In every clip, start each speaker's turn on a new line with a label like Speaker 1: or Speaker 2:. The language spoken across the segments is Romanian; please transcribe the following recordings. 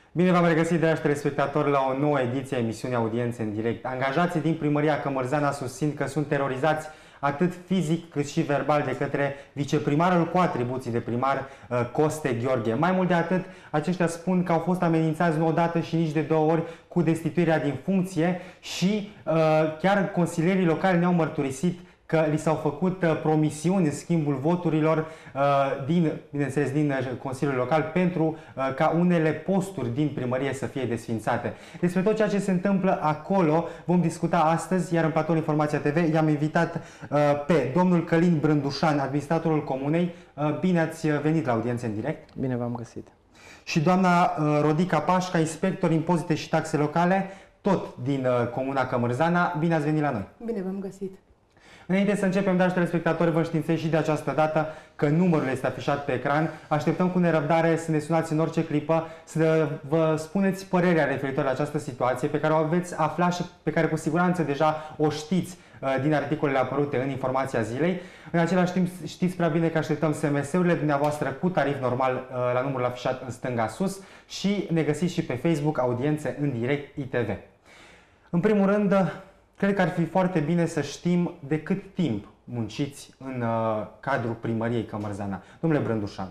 Speaker 1: Bine v-am regăsit, dragi telespectatori, la o nouă ediție a emisiunii Audiențe în direct. Angajații din Primăria Cămărzana susțin că sunt terorizați atât fizic cât și verbal de către viceprimarul cu atribuții de primar, Coste Gheorghe. Mai mult de atât, aceștia spun că au fost amenințați nu odată și nici de două ori cu destituirea din funcție și chiar consilierii locali ne-au mărturisit că li s-au făcut promisiuni în schimbul voturilor bineînțeles, din Consiliul Local pentru ca unele posturi din primărie să fie desfințate. Despre tot ceea ce se întâmplă acolo vom discuta astăzi, iar în platoul Informația TV i-am invitat pe domnul Călin Brândușan, administratorul comunei. Bine ați venit la Audiențe în direct.
Speaker 2: Bine v-am găsit. Și
Speaker 1: doamna Rodica Pașca, inspector impozite și taxe locale, tot din comuna Cămărzana. Bine ați venit la noi.
Speaker 3: Bine v-am găsit.
Speaker 1: Înainte să începem, dragi telespectatori, vă înștiințez și de această dată că numărul este afișat pe ecran. Așteptăm cu nerăbdare să ne sunați în orice clipă, să vă spuneți părerea referitor la această situație pe care o veți afla și pe care cu siguranță deja o știți din articolele apărute în Informația Zilei. În același timp, știți prea bine că așteptăm SMS-urile dumneavoastră cu tarif normal la numărul afișat în stânga sus și ne găsiți și pe Facebook Audiențe în direct ITV. În primul rând, cred că ar fi foarte bine să știm de cât timp munciți în cadrul primăriei Cămărzana. Domnule Brândușan.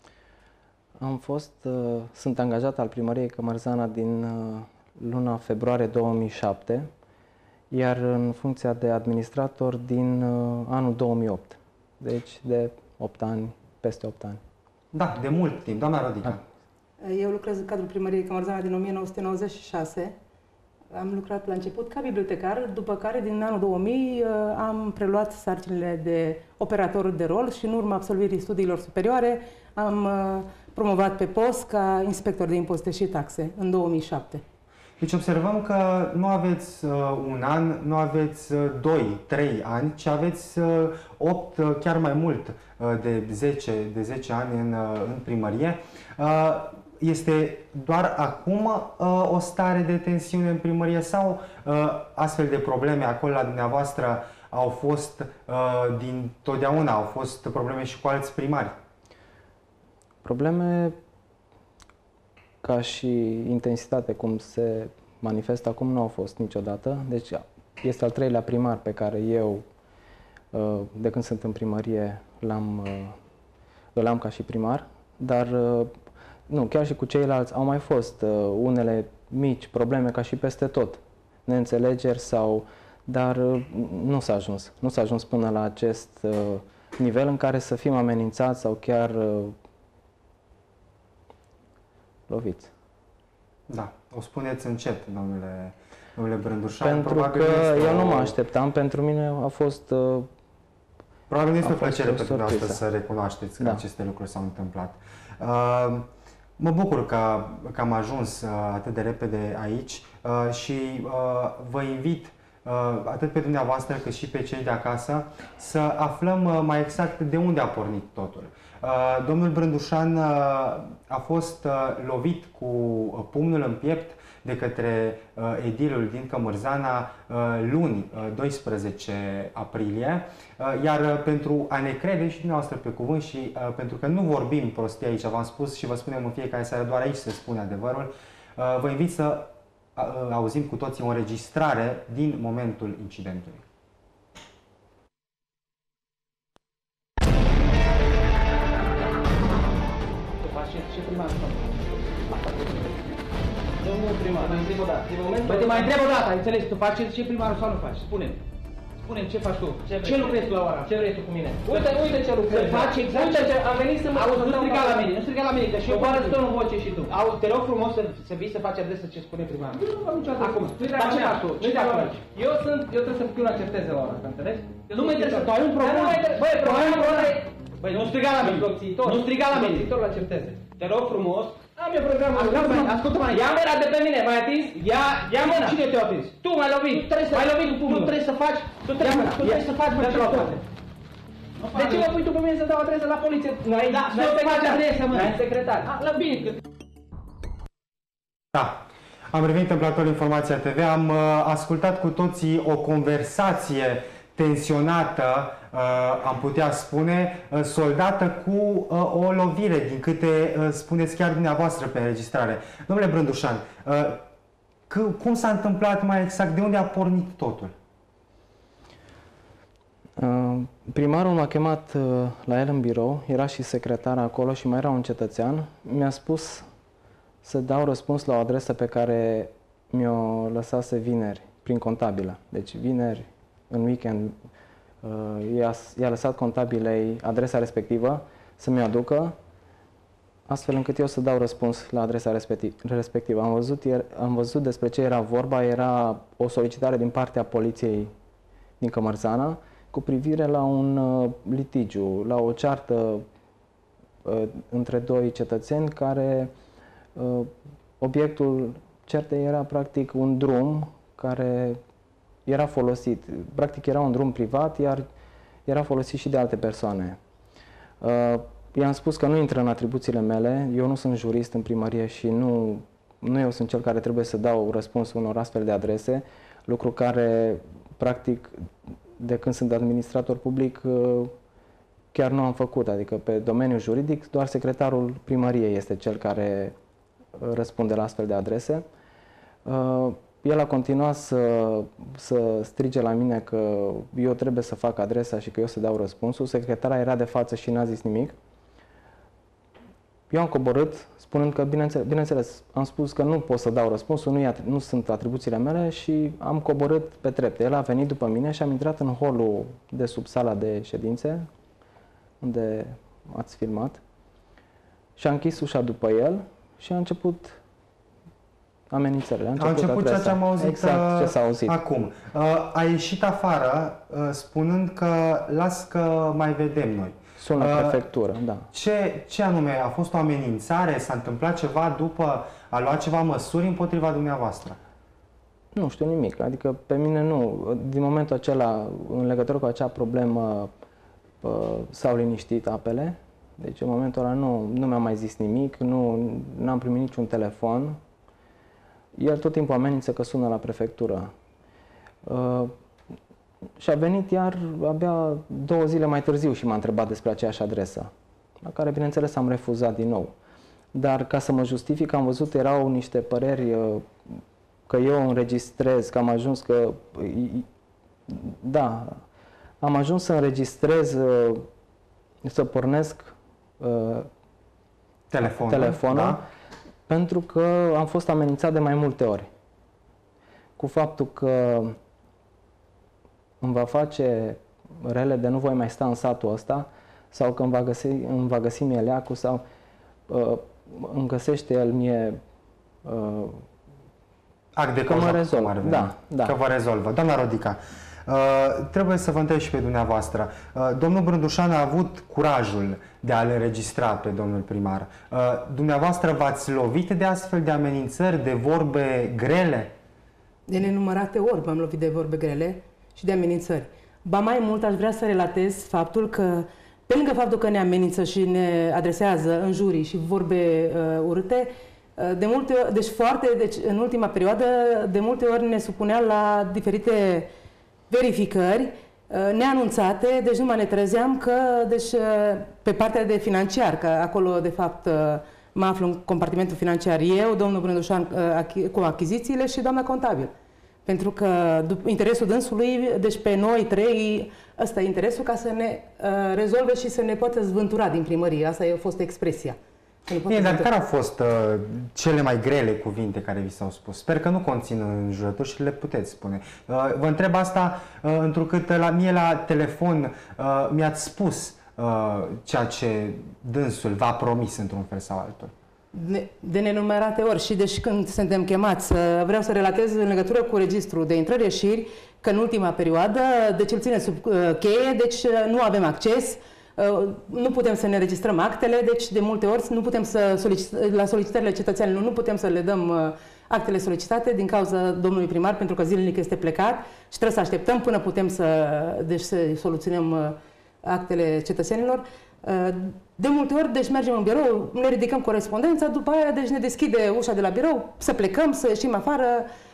Speaker 2: Sunt angajat al primăriei Cămărzana din luna februarie 2007, iar în funcția de administrator din anul 2008. Deci de 8 ani, peste 8 ani.
Speaker 1: Da, de mult timp. Doamna Rodica.
Speaker 3: Eu lucrez în cadrul primăriei Cămărzana din 1996. Am lucrat la început ca bibliotecar, după care din anul 2000 am preluat sarcinile de operator de rol și în urma absolvirii studiilor superioare am promovat pe post ca inspector de impozite și taxe în 2007.
Speaker 1: Deci observăm că nu aveți un an, nu aveți 2, 3 ani, ci aveți 8, chiar mai mult de 10 ani în primărie. Este doar acum o stare de tensiune în primărie sau astfel de probleme acolo la dumneavoastră au fost din totdeauna, au fost probleme și cu alți primari?
Speaker 2: Probleme ca și intensitate cum se manifestă acum nu au fost niciodată. Deci este al treilea primar pe care eu, de când sunt în primărie, îl am ca și primar, dar nu, chiar și cu ceilalți au mai fost unele mici probleme ca și peste tot, neînțelegeri dar nu s-a ajuns. Nu s-a ajuns până la acest nivel în care să fim amenințați sau chiar loviți.
Speaker 1: Da, o spuneți încet, domnule Brândușan.
Speaker 2: Pentru că eu nu mă așteptam, pentru mine a fost
Speaker 1: probabil nu este o plăcere pentru dumneavoastră să recunoașteți că aceste lucruri s-au întâmplat. Mă bucur că am ajuns atât de repede aici și vă invit atât pe dumneavoastră cât și pe cei de acasă să aflăm mai exact de unde a pornit totul. Domnul Brândușan a fost lovit cu pumnul în piept de către edilul din Cămărzana luni 12 aprilie, iar pentru a ne crede și dumneavoastră pe cuvânt și pentru că nu vorbim prostii aici, v-am spus și vă spunem în fiecare seară, doar aici se spune adevărul, vă invit să auzim cu toții o înregistrare din momentul incidentului.
Speaker 4: Domnul primar, mă întreb o dată. Băi, te mai întreb o dată, ai înțeles? Tu faci ce primarul sau nu faci? Spune-mi. Spune-mi ce faci tu. Ce lucrezi tu la ora? Ce vrei tu cu mine? Uite ce lucrezi. Să faci exact ce am venit să mă... Auzi, nu striga la mine, nu striga la mine, că și eu pară să în voce și tu. Auzi, te rog frumos să vii să faci adresă ce spune primarul. Nu am nicio adresă. Acum, dar ce faci tu? Ce de acolo? Eu trebuie să fiu la certeze la ora, înțelegi? Nu mă interesează, tu ai un program. Băi, programul ăla e... Băi, nu striga la mine. Nu striga la mine. La certeze. Te rog frumos. Am eu programul. Ascultă-mă, ia mâna de pe mine, m-ai atins? Ia mâna. Cine te-a atins? Tu m-ai lovit. M-ai lovit cu pumnul. Nu trebuie să faci. Tu trebuie să faci ce la toate. De ce mă pui tu pe mine să dau adresă la poliție? N-ai să faci adresă, mă. N-ai secretar. La bine.
Speaker 1: Da. Am revenit în platoul Informația TV. Am ascultat cu toții o conversație tensionată, am putea spune, soldată cu o lovire, din câte spuneți chiar dumneavoastră pe înregistrare. Domnule Brândușan, cum s-a întâmplat mai exact? De unde a pornit totul?
Speaker 2: Primarul m-a chemat la el în birou, era și secretar acolo și mai era un cetățean. Mi-a spus să dau răspuns la o adresă pe care mi-o lăsase vineri, prin contabilă. Deci vineri, în weekend, i-a lăsat contabilei adresa respectivă să mi-o aducă, astfel încât eu să dau răspuns la adresa respectivă. Am văzut despre ce era vorba, era o solicitare din partea poliției din Cămărzana cu privire la un litigiu, la o ceartă între doi cetățeni care obiectul certei era practic un drum care era folosit. Practic era un drum privat, iar era folosit și de alte persoane. I-am spus că nu intră în atribuțiile mele, eu nu sunt jurist în primărie și nu eu sunt cel care trebuie să dau răspuns unor astfel de adrese, lucru care, practic, de când sunt administrator public, chiar nu am făcut. Adică pe domeniul juridic, doar secretarul primăriei este cel care răspunde la astfel de adrese. El a continuat să strige la mine că eu trebuie să fac adresa și că eu să dau răspunsul. Secretara era de față și n-a zis nimic. Eu am coborât, spunând că, bineînțeles, am spus că nu pot să dau răspunsul, nu sunt atribuțiile mele și am coborât pe trepte. El a venit după mine și am intrat în holul de sub sala de ședințe, unde ați filmat, și a închis ușa după el și a început amenințările.
Speaker 1: A început ceea ce am auzit,
Speaker 2: exact ce s-a auzit
Speaker 1: acum. A ieșit afară spunând că las că mai vedem noi.
Speaker 2: Sună prefectură, da.
Speaker 1: Ce anume? A fost o amenințare? S-a întâmplat ceva după? A luat ceva măsuri împotriva dumneavoastră?
Speaker 2: Nu știu nimic. Adică pe mine nu. Din momentul acela, în legătură cu acea problemă, s-au liniștit apele. Deci în momentul ăla nu mi-a mai zis nimic, nu am primit niciun telefon. El tot timpul amenință că sună la prefectură. Și a venit iar abia 2 zile mai târziu și m-a întrebat despre aceeași adresă, la care, bineînțeles, am refuzat din nou. Dar ca să mă justific, am văzut, erau niște păreri că eu înregistrez, că am ajuns că... Da, am ajuns să înregistrez, să pornesc telefonul, da? Pentru că am fost amenințat de mai multe ori. Cu faptul că îmi va face rele de nu voi mai sta în satul ăsta, sau că îmi va găsi mie leacul, sau îmi găsește el mie
Speaker 1: act de
Speaker 2: că mă rezolvă. Da.
Speaker 1: Că vă rezolvă. Doamna Rodica, trebuie să vă întreb și pe dumneavoastră. Domnul Brândușan a avut curajul de a-l înregistra pe domnul primar. Dumneavoastră v-ați lovit de astfel de amenințări, de vorbe grele?
Speaker 3: De nenumărate ori m-am lovit de vorbe grele și de amenințări. Ba mai mult, aș vrea să relatez faptul că, pe lângă faptul că ne amenință și ne adresează înjurii și vorbe urâte, în ultima perioadă, de multe ori ne supunea la diferite verificări neanunțate, deci nu ne trezeam că, pe partea de financiar, că acolo, de fapt, mă aflu în compartimentul financiar eu, domnul Brândușan cu achizițiile și doamna contabil. Pentru că interesul dânsului, deci pe noi trei, ăsta e interesul ca să ne rezolve și să ne poată zvântura din primărie. Asta a fost expresia.
Speaker 1: Bine, dar care au fost cele mai grele cuvinte care vi s-au spus? Sper că nu conțin înjurături și le puteți spune. Vă întreb asta întrucât mie la telefon mi-ați spus ceea ce dânsul v-a promis într-un fel sau altul.
Speaker 3: De nenumărate ori și deci când suntem chemați, vreau să relatez în legătură cu registrul de intrări-ieșiri, că în ultima perioadă, deci îl ține sub cheie, deci nu avem acces, nu putem să ne registrăm actele, deci de multe ori nu putem la solicitările cetățenilor nu putem să le dăm actele solicitate din cauza domnului primar, pentru că zilnic este plecat și trebuie să așteptăm până putem să soluționăm actele cetățenilor. De multe ori, deci mergem în birou, ne ridicăm corespondența, după aia deci ne deschide ușa de la birou, să plecăm, să ieșim afară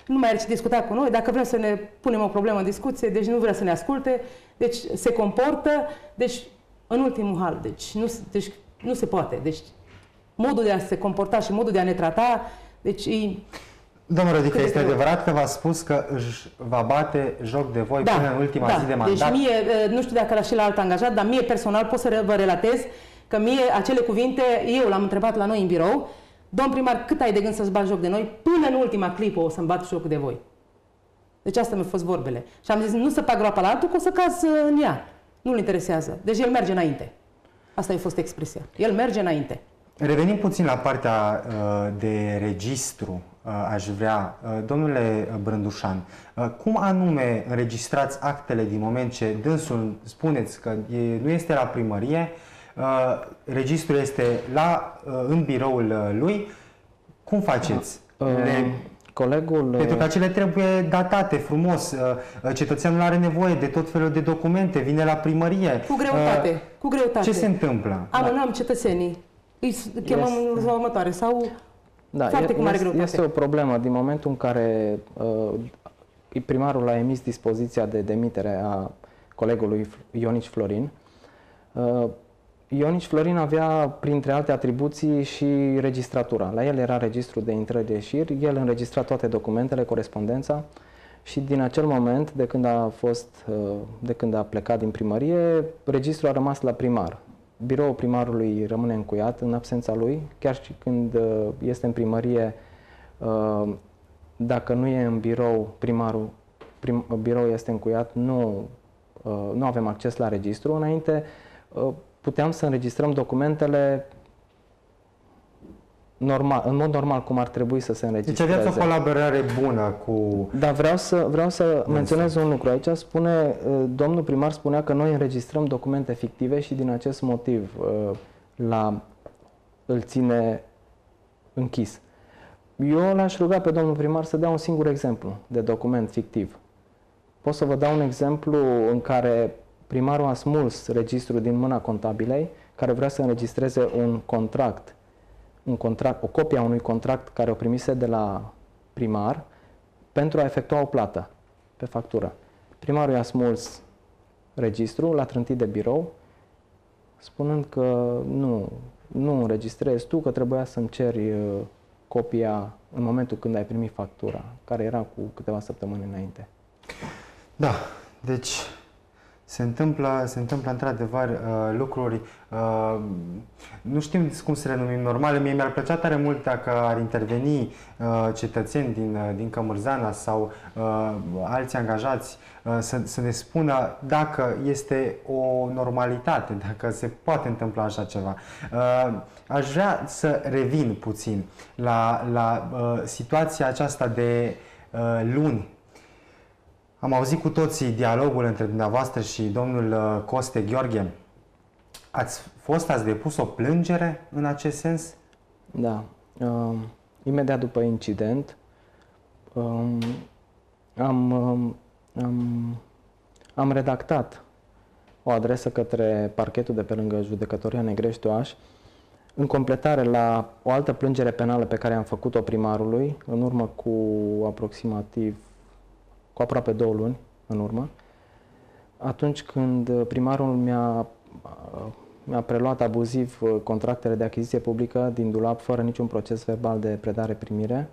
Speaker 3: nu mai are ce discuta cu noi, dacă vrem să ne punem o problemă în discuție, deci nu vrea să ne asculte, deci se comportă, deci în ultimul hal, deci nu se poate. Deci modul de a se comporta și modul de a ne trata, deci
Speaker 1: Domnul Rodică, este adevărat că v-a spus că își va bate joc de voi până în ultima zi de mandat?
Speaker 3: Deci mie, nu știu dacă și la alt angajat, dar mie personal pot să vă relatez că mie acele cuvinte, eu l-am întrebat la noi în birou, domn primar, cât ai de gând să-ți bagi joc de noi? Până în ultima clipă o să-mi bat joc de voi. Deci asta mi-a fost vorbele. Și am zis, nu să pag groapa la altul, că o să caz în ea. Nu-l interesează. Deci el merge înainte. Asta a fost expresia. El merge înainte.
Speaker 1: Revenim puțin la partea de registru, aș vrea. Domnule Brândușan, cum anume înregistrați actele din moment ce dânsul spuneți că nu este la primărie, registrul este în biroul lui, cum faceți?
Speaker 2: Colegul...
Speaker 1: Pentru că acele trebuie datate frumos, cetățeanul are nevoie de tot felul de documente, vine la primărie.
Speaker 3: Cu greutate, cu greutate.
Speaker 1: Ce se întâmplă?
Speaker 3: Amânăm cetățenii, îi chemăm la următoare sau foarte cu mare greutate.
Speaker 2: Este o problemă din momentul în care primarul a emis dispoziția de demitere a colegului Ionici Florin. Ionici Florin avea, printre alte atribuții, și registratura. La el era registrul de intrări-ieșiri, el înregistra toate documentele, corespondența și din acel moment, de când a plecat din primărie, registrul a rămas la primar. Biroul primarului rămâne încuiat în absența lui, chiar și când este în primărie, dacă nu e în birou, biroul este încuiat, nu avem acces la registru. Înainte puteam să înregistrăm documentele în mod normal, cum ar trebui să se înregistreze.
Speaker 1: Deci aveați o colaborare bună cu...
Speaker 2: Dar vreau să menționez un lucru. Aici domnul primar spunea că noi înregistrăm documente fictive și din acest motiv îl ține închis. Eu l-aș ruga pe domnul primar să dea un singur exemplu de document fictiv. Pot să vă dau un exemplu în care primarul a smuls registrul din mâna contabilei, care vrea să înregistreze o copie a unui contract care o primise de la primar pentru a efectua o plată pe factură. Primarul i-a smuls registrul, l-a trântit de birou, spunând că nu înregistrezi tu, că trebuia să-mi ceri copia în momentul când ai primit factura, care era cu câteva săptămâni înainte.
Speaker 1: Da, deci se întâmplă într-adevăr lucruri, nu știm cum să le numim, normale. Mie mi-ar plăcea tare mult dacă ar interveni cetățeni din Cămârzana sau alți angajați să ne spună dacă este o normalitate, dacă se poate întâmpla așa ceva. Aș vrea să revin puțin la situația aceasta de luni. Am auzit cu toții dialogul între dumneavoastră și domnul Coste Gheorghe. Ați depus o plângere în acest sens?
Speaker 2: Da. Imediat după incident am redactat o adresă către parchetul de pe lângă Judecătoria Negrești-Oaș în completare la o altă plângere penală pe care am făcut-o primarului în urmă cu aproape 2 luni în urmă, atunci când primarul mi-a preluat abuziv contractele de achiziție publică din dulap fără niciun proces verbal de predare-primire.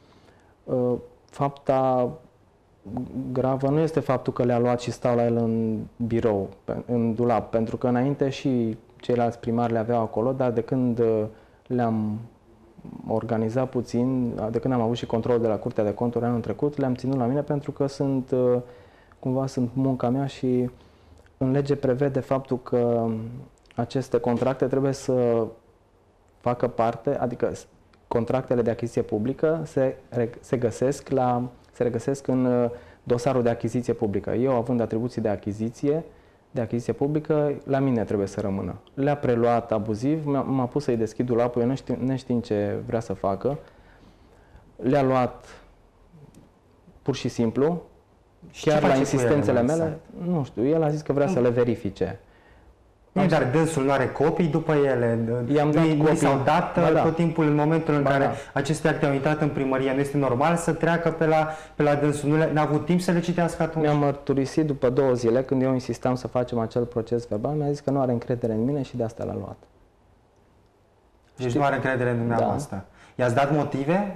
Speaker 2: Fapta gravă nu este faptul că le-a luat și stau la el în birou, în dulap, pentru că înainte și ceilalți primari le aveau acolo, dar de când le-am organizat puțin, de când am avut și control de la Curtea de Conturi anul trecut, le-am ținut la mine pentru că sunt munca mea și în lege prevede faptul că aceste contracte trebuie să facă parte, adică contractele de achiziție publică se regăsesc în dosarul de achiziție publică. Eu, având atribuții de achiziție publică, la mine trebuie să rămână. Le-a preluat abuziv, m-a pus să-i deschid dulapul, eu neștiind ce vrea să facă. Le-a luat pur și simplu, chiar la insistențele mele, nu știu, el a zis că vrea să le verifice.
Speaker 1: Dar dânsul nu are copii după ele, nu s-au dat tot timpul în momentul în care aceste acte au intrat în primărie. Nu este normal să treacă pe la dânsul? Nu n-a avut timp să le citească atunci?
Speaker 2: Mi-a mărturisit după 2 zile, când eu insistam să facem acel proces verbal, mi-a zis că nu are încredere în mine și de asta l-a luat.
Speaker 1: Deci nu are încredere în dumneavoastră. Da. I-ați dat motive?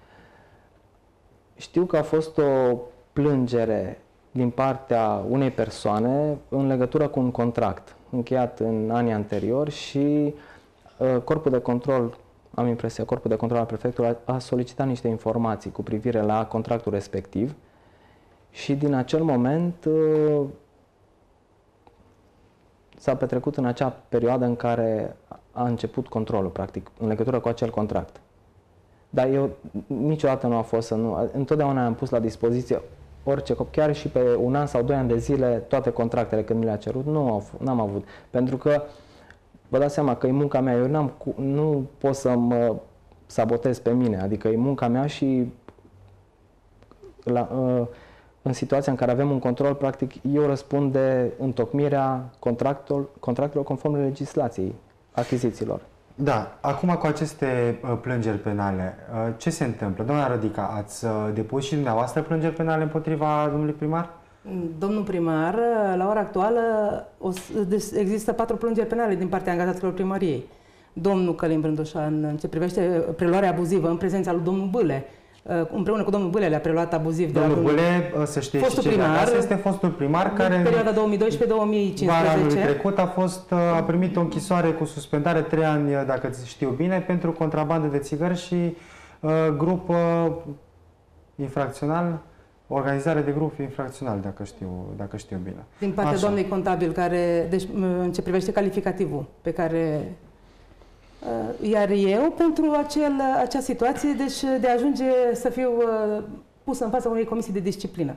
Speaker 2: Știu că a fost o plângere din partea unei persoane în legătură cu un contract încheiat în anii anteriori și Corpul de Control, am impresia, Corpul de Control al Prefectului a solicitat niște informații cu privire la contractul respectiv și din acel moment s-a petrecut în acea perioadă în care a început controlul, practic, în legătură cu acel contract. Dar eu niciodată nu a fost să nu... Întotdeauna am pus la dispoziție orice, chiar și pe 1 an sau 2 ani de zile, toate contractele când mi le-a cerut, n-am avut. Pentru că, vă dați seama că e munca mea, eu nu pot să mă sabotez pe mine, adică e munca mea și în situația în care avem un control, practic, eu răspund de întocmirea contractelor conform legislației achizițiilor.
Speaker 1: Da, acum cu aceste plângeri penale, ce se întâmplă? Doamna Rădica, ați depus și dumneavoastră plângeri penale împotriva domnului primar?
Speaker 3: Domnul primar, la ora actuală există 4 plângeri penale din partea angajaților primăriei. Domnul Călin Brândușan, în ce privește preluarea abuzivă în prezența lui domnul Bâle, împreună cu domnul Bâle le-a preluat abuziv de la
Speaker 1: domnul Bâle, să știți, fostul primar, este fostul primar care în perioada 2012-2015 vara anului trecut a primit o închisoare cu suspendare 3 ani, dacă știu bine, pentru contrabandă de țigări și grup infracțional, organizare de grup infracțional, dacă știu bine.
Speaker 3: Din partea doamnei contabil, care, deci, în ce privește calificativul pe care... Iar eu, pentru acea situație, deci de a ajunge să fiu pusă în fața unei comisii de disciplină.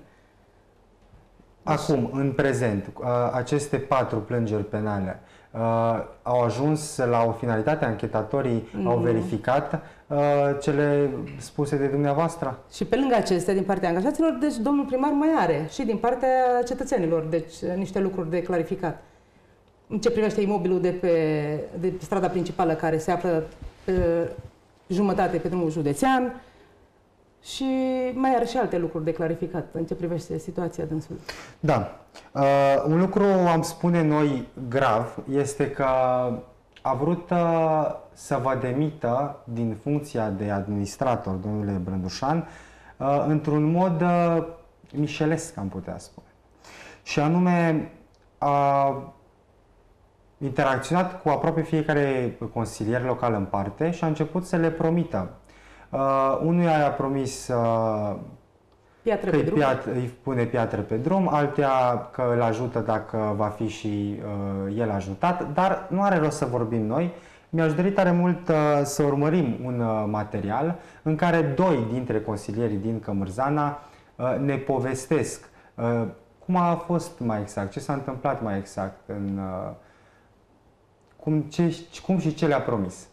Speaker 1: Acum, în prezent, aceste 4 plângeri penale au ajuns la o finalitate? Anchetatorii au verificat cele spuse de dumneavoastră?
Speaker 3: Și pe lângă acestea, din partea angajaților, deci domnul primar mai are și din partea cetățenilor, deci niște lucruri de clarificat. În ce privește imobilul de pe strada principală, care se află jumătate pe drumul județean, și mai are și alte lucruri de clarificat în ce privește situația dânsului.
Speaker 1: Da. Un lucru, am spune noi, grav, este că a vrut să vă demită din funcția de administrator, domnule Brândușan, într-un mod mișelesc, am putea spune. Și anume, a interacționat cu aproape fiecare consilier local în parte și a început să le promită. Unuia i-a promis că îi pune piatră pe drum, altuia că îl ajută dacă va fi și el ajutat, dar nu are rost să vorbim noi. Mi-aș dori tare mult să urmărim un material în care 2 dintre consilierii din Cămârzana ne povestesc cum a fost mai exact, ce s-a întâmplat mai exact, cum și ce le-a promis.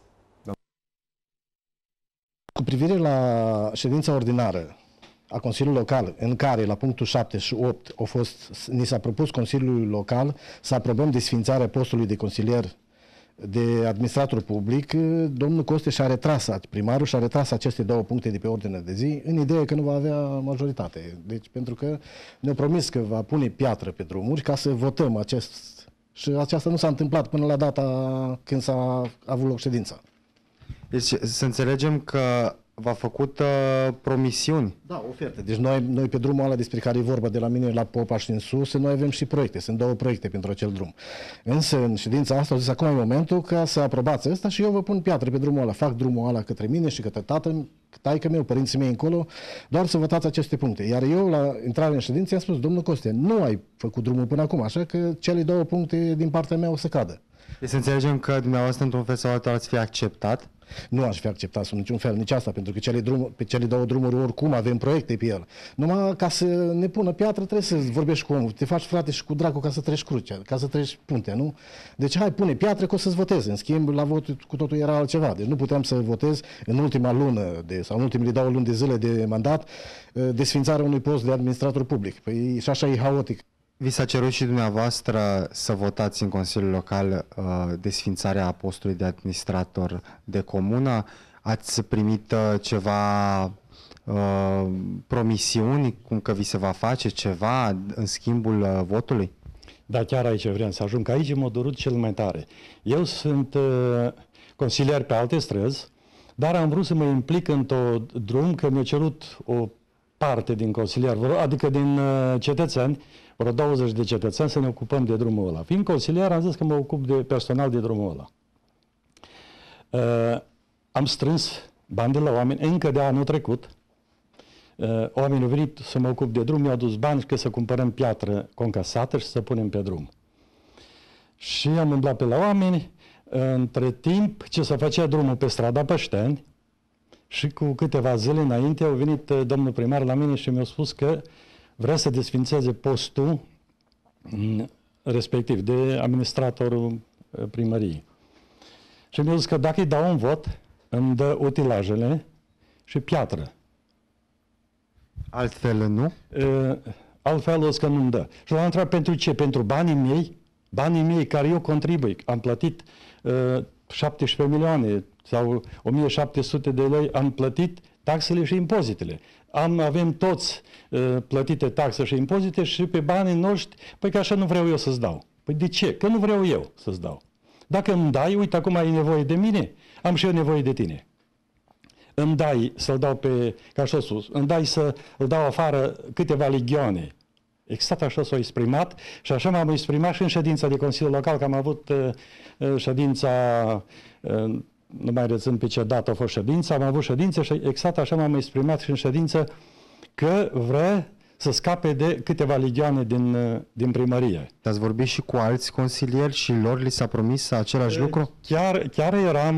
Speaker 5: Cu privire la ședința ordinară a Consiliului Local, în care la punctul 7 și 8 ni s-a propus Consiliului Local să aprobăm desființarea postului de consilier de administrator public, domnul Coste primarul și-a retras aceste 2 puncte de pe ordine de zi, în ideea că nu va avea majoritate. Deci pentru că ne-a promis că va pune piatră pe drumuri ca să votăm acest... Și aceasta nu s-a întâmplat până la data când s-a avut loc ședința.
Speaker 1: Deci să înțelegem că v-a făcut promisiuni.
Speaker 5: Da, oferte. Deci noi pe drumul ăla despre care e vorba de la mine la Popa și în sus, noi avem și proiecte. Sunt 2 proiecte pentru acel drum. Însă în ședința asta au zis acum e momentul ca să aprobați ăsta și eu vă pun piatră pe drumul ăla. Fac drumul ăla către mine și către tatăl, taică meu, părinții mei încolo, doar să votați aceste puncte. Iar eu la intrare în ședință i-am spus, domnul Coste, nu ai făcut drumul până acum, așa că cele 2 puncte din partea mea o să cadă.
Speaker 1: Deci să înțelegem că dumneavoastră într-un fel sau altul ați fi acceptat?
Speaker 5: Nu aș fi acceptat sub niciun fel, nici asta, pentru că pe cele 2 drumuri oricum avem proiecte pe el. Numai ca să ne pună piatră trebuie să vorbești cu omul. Te faci frate și cu dracu ca să treci crucea, ca să treci puntea, nu? Deci hai, pune piatră că o să-ți voteze. În schimb, la vot cu totul era altceva. Deci nu puteam să votez în ultima lună sau în ultimele 2 luni de zile de mandat desfințarea unui post de administrator public. Păi și așa e haotic.
Speaker 1: Vi s-a cerut și dumneavoastră să votați în Consiliul Local desfințarea postului de administrator de comună. Ați primit ceva promisiuni, cum că vi se va face ceva în schimbul votului?
Speaker 6: Da, chiar aici vreau să ajung. Aici m-a durut cel mai tare. Eu sunt consilier pe alte străzi, dar am vrut să mă implic într-un drum, că mi-a cerut o parte din consilier, adică din cetățeni, vreo 20 de cetățeni, să ne ocupăm de drumul ăla. Fiind consilier, am zis că mă ocup de personal de drumul ăla. Am strâns bani de la oameni, încă de anul trecut. Oamenii au venit să mă ocup de drum, mi-au adus bani că să cumpărăm piatră concasată și să punem pe drum. Și am umblat pe la oameni, între timp ce se făcea drumul pe strada Pășteni, și cu câteva zile înainte au venit domnul primar la mine și mi-a spus că vrea să desfințeze postul respectiv de administratorul primăriei. Și mi-a zis că dacă îi dau un vot, îmi dă utilajele și piatră.
Speaker 1: Altfel nu?
Speaker 6: Altfel o să că nu-mi dă. Și l-am întrebat pentru ce? Pentru banii mei care eu contribui. Am plătit 17 milioane sau 1700 de lei, am plătit taxele și impozitele. Avem toți plătite taxe și impozite și pe banii noștri, păi că așa nu vreau eu să-ți dau. Păi de ce? Că nu vreau eu să-ți dau. Dacă îmi dai, uite, acum ai nevoie de mine, am și eu nevoie de tine. Îmi dai să-l dau pe, ca așa sus, îmi dai să-l dau afară câteva legioane. Exact așa s-a exprimat și așa m-am exprimat și în ședința de Consiliul Local, că am avut ședința, nu mai rețin pe ce dată a fost ședința, am avut ședință și exact așa m-am exprimat și în ședință că vrea să scape de câteva legioane din primărie.
Speaker 1: Ați vorbit și cu alți consilieri și lor li s-a promis același lucru?
Speaker 6: Chiar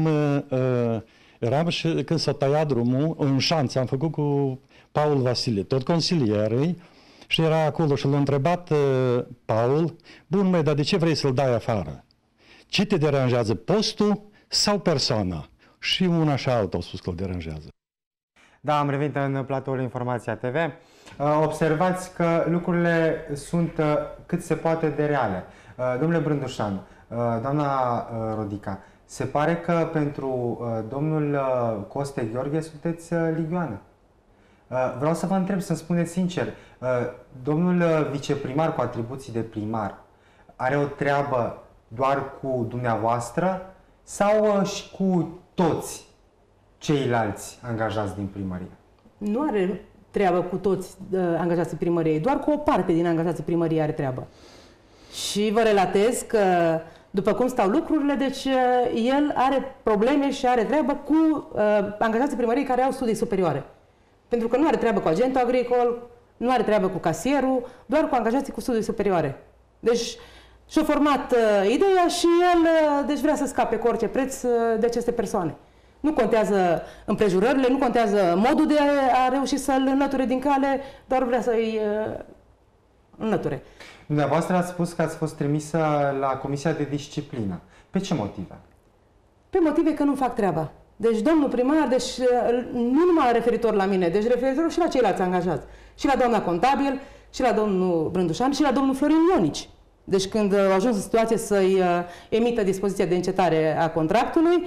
Speaker 6: eram și când s-a tăiat drumul, în șanță, am făcut cu Paul Vasile, tot consilierii, și era acolo și l-a întrebat Paul, bun măi, dar de ce vrei să-l dai afară? Ce te deranjează, postul sau persoana? Și una și alta au spus că îl deranjează.
Speaker 1: Da, am revenit în platoul Informația TV. Observați că lucrurile sunt cât se poate de reale. Domnule Brândușan, doamna Rodica, se pare că pentru domnul Coste Gheorghe sunteți ligioană. Vreau să vă întreb, să-mi spuneți sincer, domnul viceprimar cu atribuții de primar are o treabă doar cu dumneavoastră sau și cu toți ceilalți angajați din primărie?
Speaker 3: Nu are treabă cu toți angajații primăriei, doar cu o parte din angajații primăriei are treabă. Și vă relatez că, după cum stau lucrurile, deci el are probleme și are treabă cu angajații primăriei care au studii superioare. Pentru că nu are treabă cu agentul agricol, nu are treabă cu casierul, doar cu angajații cu studii superioare. Deci și-a format ideea și el deci vrea să scape cu orice preț de aceste persoane. Nu contează împrejurările, nu contează modul de a reuși să-l înlăture din cale, doar vrea să-i înlăture.
Speaker 1: Dumneavoastră ați spus că ați fost trimisă la Comisia de Disciplină. Pe ce motive?
Speaker 3: Pe motive că nu fac treaba. Deci domnul primar, deci nu numai referitor la mine, deci referitor și la ceilalți angajați. Și la doamna contabil, și la domnul Brândușan, și la domnul Florin Ionici. Deci când au ajuns în situație să-i emită dispoziția de încetare a contractului,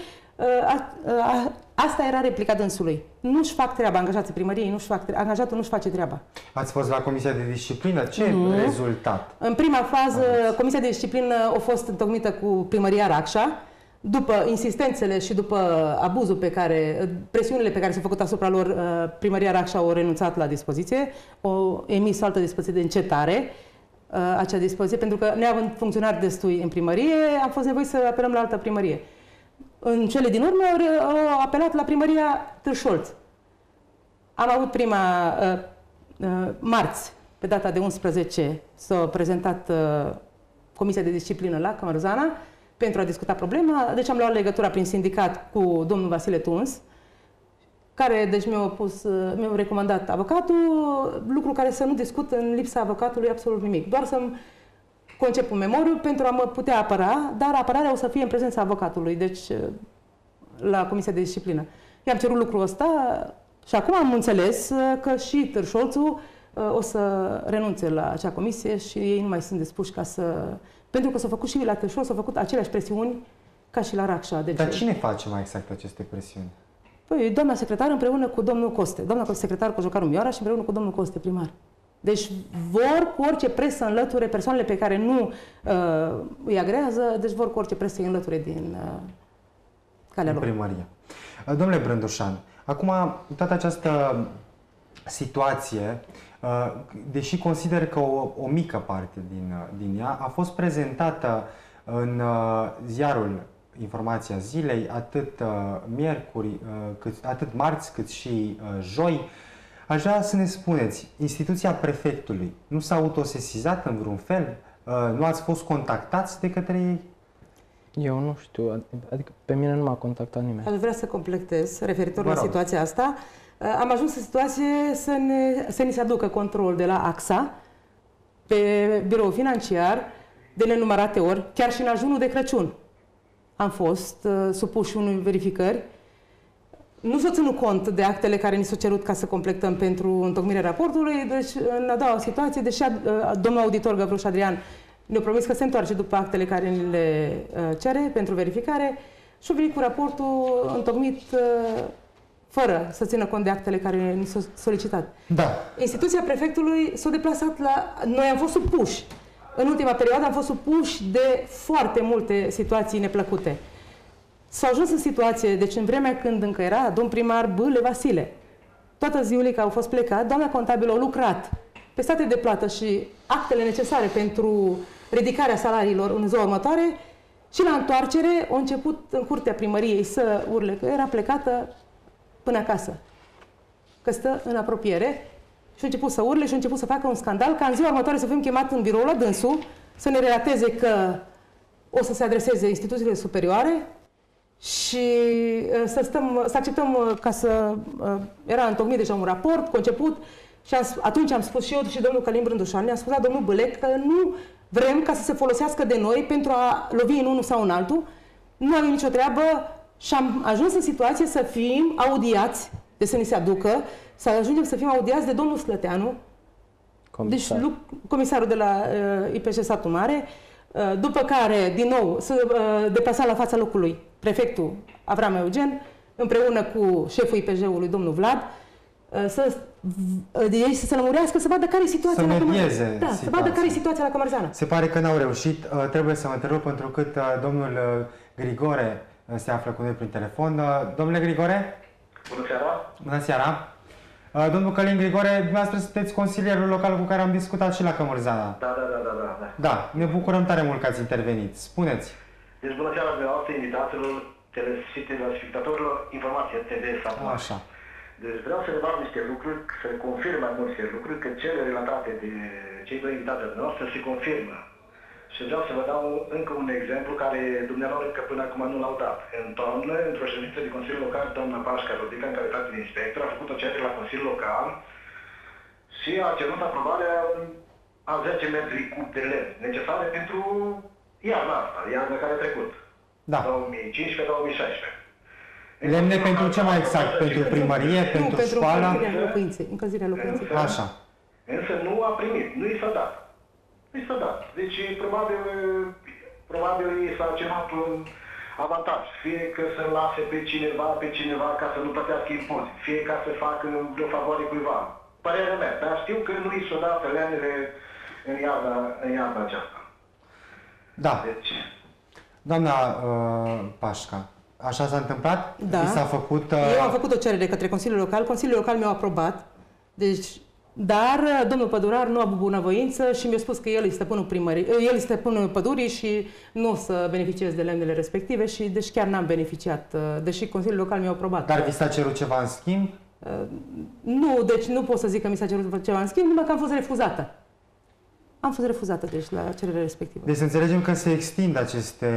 Speaker 3: asta era replica dânsului. Nu-și fac treaba, angajații primăriei, angajatul nu-și face treaba.
Speaker 1: Ați fost la Comisia de Disciplină? Ce rezultat?
Speaker 3: În prima fază, Comisia de Disciplină a fost întocmită cu primăria Racșa. După insistențele și după abuzul presiunile pe care s-au făcut asupra lor, primăria Racșa a renunțat la dispoziție, a emis altă dispoziție de încetare, acea dispoziție, pentru că neavând funcționari destui în primărie, am fost nevoiți să apelăm la altă primărie. În cele din urmă au apelat la primăria Târșolț. Am avut prima marți, pe data de 11, s-a prezentat Comisia de Disciplină la Cămărzana pentru a discuta problema. Deci am luat legătura prin sindicat cu domnul Vasile Tuns, care deci mi-a recomandat avocatul, lucru care să nu discut în lipsa avocatului absolut nimic. Doar să-mi concep un memoriu pentru a mă putea apăra, dar apărarea o să fie în prezența avocatului, deci la Comisia de Disciplină. I-am cerut lucrul ăsta și acum am înțeles că și Târșolțul o să renunțe la acea comisie și ei nu mai sunt dispuși ca să... Pentru că s-au făcut și la Târșov, s-au făcut aceleași presiuni ca și la Racșa. Deci,
Speaker 1: dar cine face mai exact aceste presiuni?
Speaker 3: Păi, doamna secretar împreună cu domnul Coste. Doamna secretar Cojocaru Mioara și împreună cu domnul Coste, primar. Deci vor cu orice preț să înlăture persoanele pe care nu îi agrează, deci vor cu orice preț să îi înlăture din calea lor.
Speaker 1: Primărie. Domnule Brândușan, acum toată această situație, deși consider că o mică parte din ea a fost prezentată în ziarul Informația Zilei, atât atât marți cât și joi, aș vrea să ne spuneți, instituția prefectului nu s-a autosesizat în vreun fel? Nu ați fost contactați de către ei?
Speaker 2: Eu nu știu, adică pe mine nu m-a contactat nimeni.
Speaker 3: Aș vrea să completez referitor la situația asta. Am ajuns în situație să ni se aducă control de la AXA pe birou financiar de nenumărate ori, chiar și în ajunul de Crăciun. Am fost supuși unui verificări. Nu s-a ținut cont de actele care ni s-au cerut ca să completăm pentru întocmirea raportului, deci în a doua situație, deși domnul auditor Gavroș Adrian ne-a promis că se întoarce după actele care ni le cere pentru verificare și a venit cu raportul întocmit fără să țină cont de actele care ni s-au solicitat.
Speaker 1: Da.
Speaker 3: Instituția prefectului s-a deplasat la... Noi am fost supuși. În ultima perioadă am fost supuși de foarte multe situații neplăcute. S-au ajuns în situație, deci în vremea când încă era domn primar Bâle Vasile, toată ziulica au fost plecat, doamna contabilă a lucrat pe state de plată și actele necesare pentru ridicarea salariilor în ziua următoare și la întoarcere a început în curtea primăriei să urle că era plecată până acasă, că stă în apropiere și a început să urle și a început să facă un scandal ca în ziua următoare să fim chemat în birou la dânsul să ne relateze că o să se adreseze instituțiile superioare și să acceptăm ca să... Era întocmit deja un raport conceput și atunci am spus și eu și domnul Călin Brândușan, ne-a spus domnul Bălec că nu vrem ca să se folosească de noi pentru a lovi în unul sau în altul. Nu avem nicio treabă și am ajuns în situație să fim audiați, de să ni se aducă, să ajungem să fim audiați de domnul Slăteanu,
Speaker 2: Comisar.
Speaker 3: deci comisarul de la IPJ Satul Mare, după care, din nou, s-a deplasat la fața locului prefectul Avram Eugen, împreună cu șeful IPJ-ului, domnul Vlad, să se lămurească, să vadă care e situația la Cămărzana. Da, să vadă care e situația la Cămărzana.
Speaker 1: Se pare că n-au reușit. Trebuie să mă întrerup pentru că domnul Grigore se află cu noi prin telefon. Domnule Grigore?
Speaker 7: Bună seara!
Speaker 1: Bună seara! Domnul Călin Grigore, dumneavoastră sunteți consilierul local cu care am discutat și la Cămărzana.
Speaker 7: Da.
Speaker 1: Da, ne bucurăm tare mult că ați intervenit. Spuneți!
Speaker 7: Deci bună seara dumneavoastră, invitaților și telespectatorilor, Informația TV Satul Mare.
Speaker 1: Așa.
Speaker 7: Deci vreau să remarc niște lucruri, să confirm mai multe lucruri, că cele relatate de cei doi invitați noastre se confirmă. Și vreau să vă dau încă un exemplu care dumneavoastră încă până acum nu l-au dat. În toamnă, într-o ședință de Consiliul Local, doamna Pașca Rodica, în calitate de inspector, a făcut o cerere la Consiliul Local și a cerut aprobarea a 10 metri cub de lemn necesare pentru iarna asta, iarna care a trecut.
Speaker 1: Da.
Speaker 7: 2015-2016.
Speaker 1: Lemne pentru ce mai exact? Pentru primărie? Pentru școală?
Speaker 3: Încălzirea locuinței.
Speaker 1: Așa.
Speaker 7: Însă nu a primit, nu i s-a dat. Nu i s-a dat. Deci probabil i s-a cerut un avantaj. Fie că să-l lase pe cineva ca să nu plătească impozit, fie ca să facă o favoare cuiva. Părerea mea, dar știu că nu i s-a dat lemnele în iarna aceasta.
Speaker 1: Da.
Speaker 7: Deci...
Speaker 1: Doamna Pașca, așa s-a întâmplat?
Speaker 3: Da.
Speaker 1: I s-a făcut,
Speaker 3: Eu am făcut o cerere către Consiliul Local. Consiliul Local mi-a aprobat. Deci, dar domnul Pădurar nu a avut bunăvoință și mi-a spus că el este stăpânul primării, el este stăpânul pădurii și nu o să beneficiez de lemnele respective și deci chiar n-am beneficiat, deși Consiliul Local mi-a aprobat.
Speaker 1: Dar vi s-a cerut ceva în schimb?
Speaker 3: Nu, deci nu pot să zic că mi s-a cerut ceva în schimb, numai că am fost refuzată. Am fost refuzată, deci, la cererea respectivă.
Speaker 1: Deci să înțelegem că se extind aceste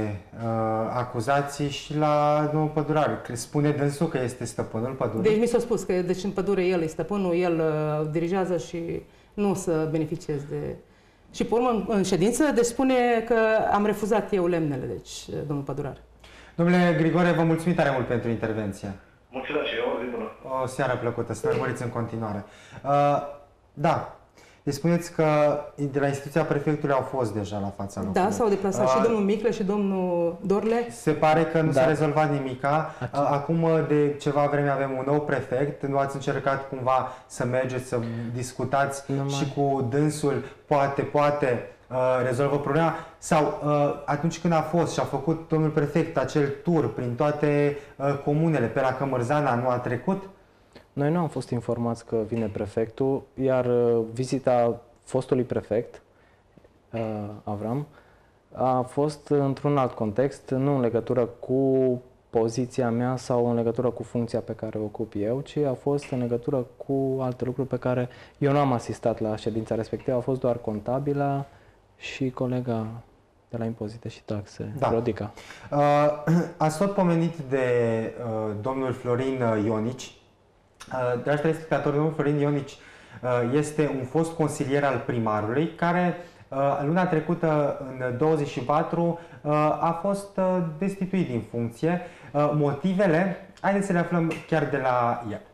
Speaker 1: acuzații și la domnul Pădurar. Spune dânsul că este stăpânul pădurii.
Speaker 3: Deci mi s-a spus că deci, în pădure el e stăpânul, el dirigează și nu o să beneficiez de... Și pe urmă, în ședință, deci spune că am refuzat eu lemnele, deci, domnul Pădurar.
Speaker 1: Domnule Grigore, vă mulțumim tare mult pentru intervenție.
Speaker 7: Mulțumesc și eu, zi bună.
Speaker 1: O seară plăcută, să ne urmăriți în continuare. Da. Deci spuneți că de la instituția prefectului au fost deja la fața locului.
Speaker 3: Da, s-au deplasat și domnul Miclă și domnul Dorle.
Speaker 1: Se pare că nu s-a rezolvat nimica. Acum de ceva vreme avem un nou prefect. Nu ați încercat cumva să mergeți, să discutați și cu dânsul? Poate rezolvă problema? Sau atunci când a fost și a făcut domnul prefect acel tur prin toate comunele, pe la Cămărzana, nu a trecut?
Speaker 2: Noi nu am fost informați că vine prefectul, iar vizita fostului prefect, Avram, a fost într-un alt context, nu în legătură cu poziția mea sau în legătură cu funcția pe care o ocup eu, ci a fost în legătură cu alte lucruri pe care eu nu am asistat la ședința respectivă, a fost doar contabila și colega de la impozite și taxe, Rodica.
Speaker 1: Ați tot pomenit de domnul Florin Ionici. Dragi telespectatori, domnul Florin Ionici este un fost consilier al primarului care luna trecută, în 24, a fost destituit din funcție. Motivele, haideți să le aflăm chiar de la el.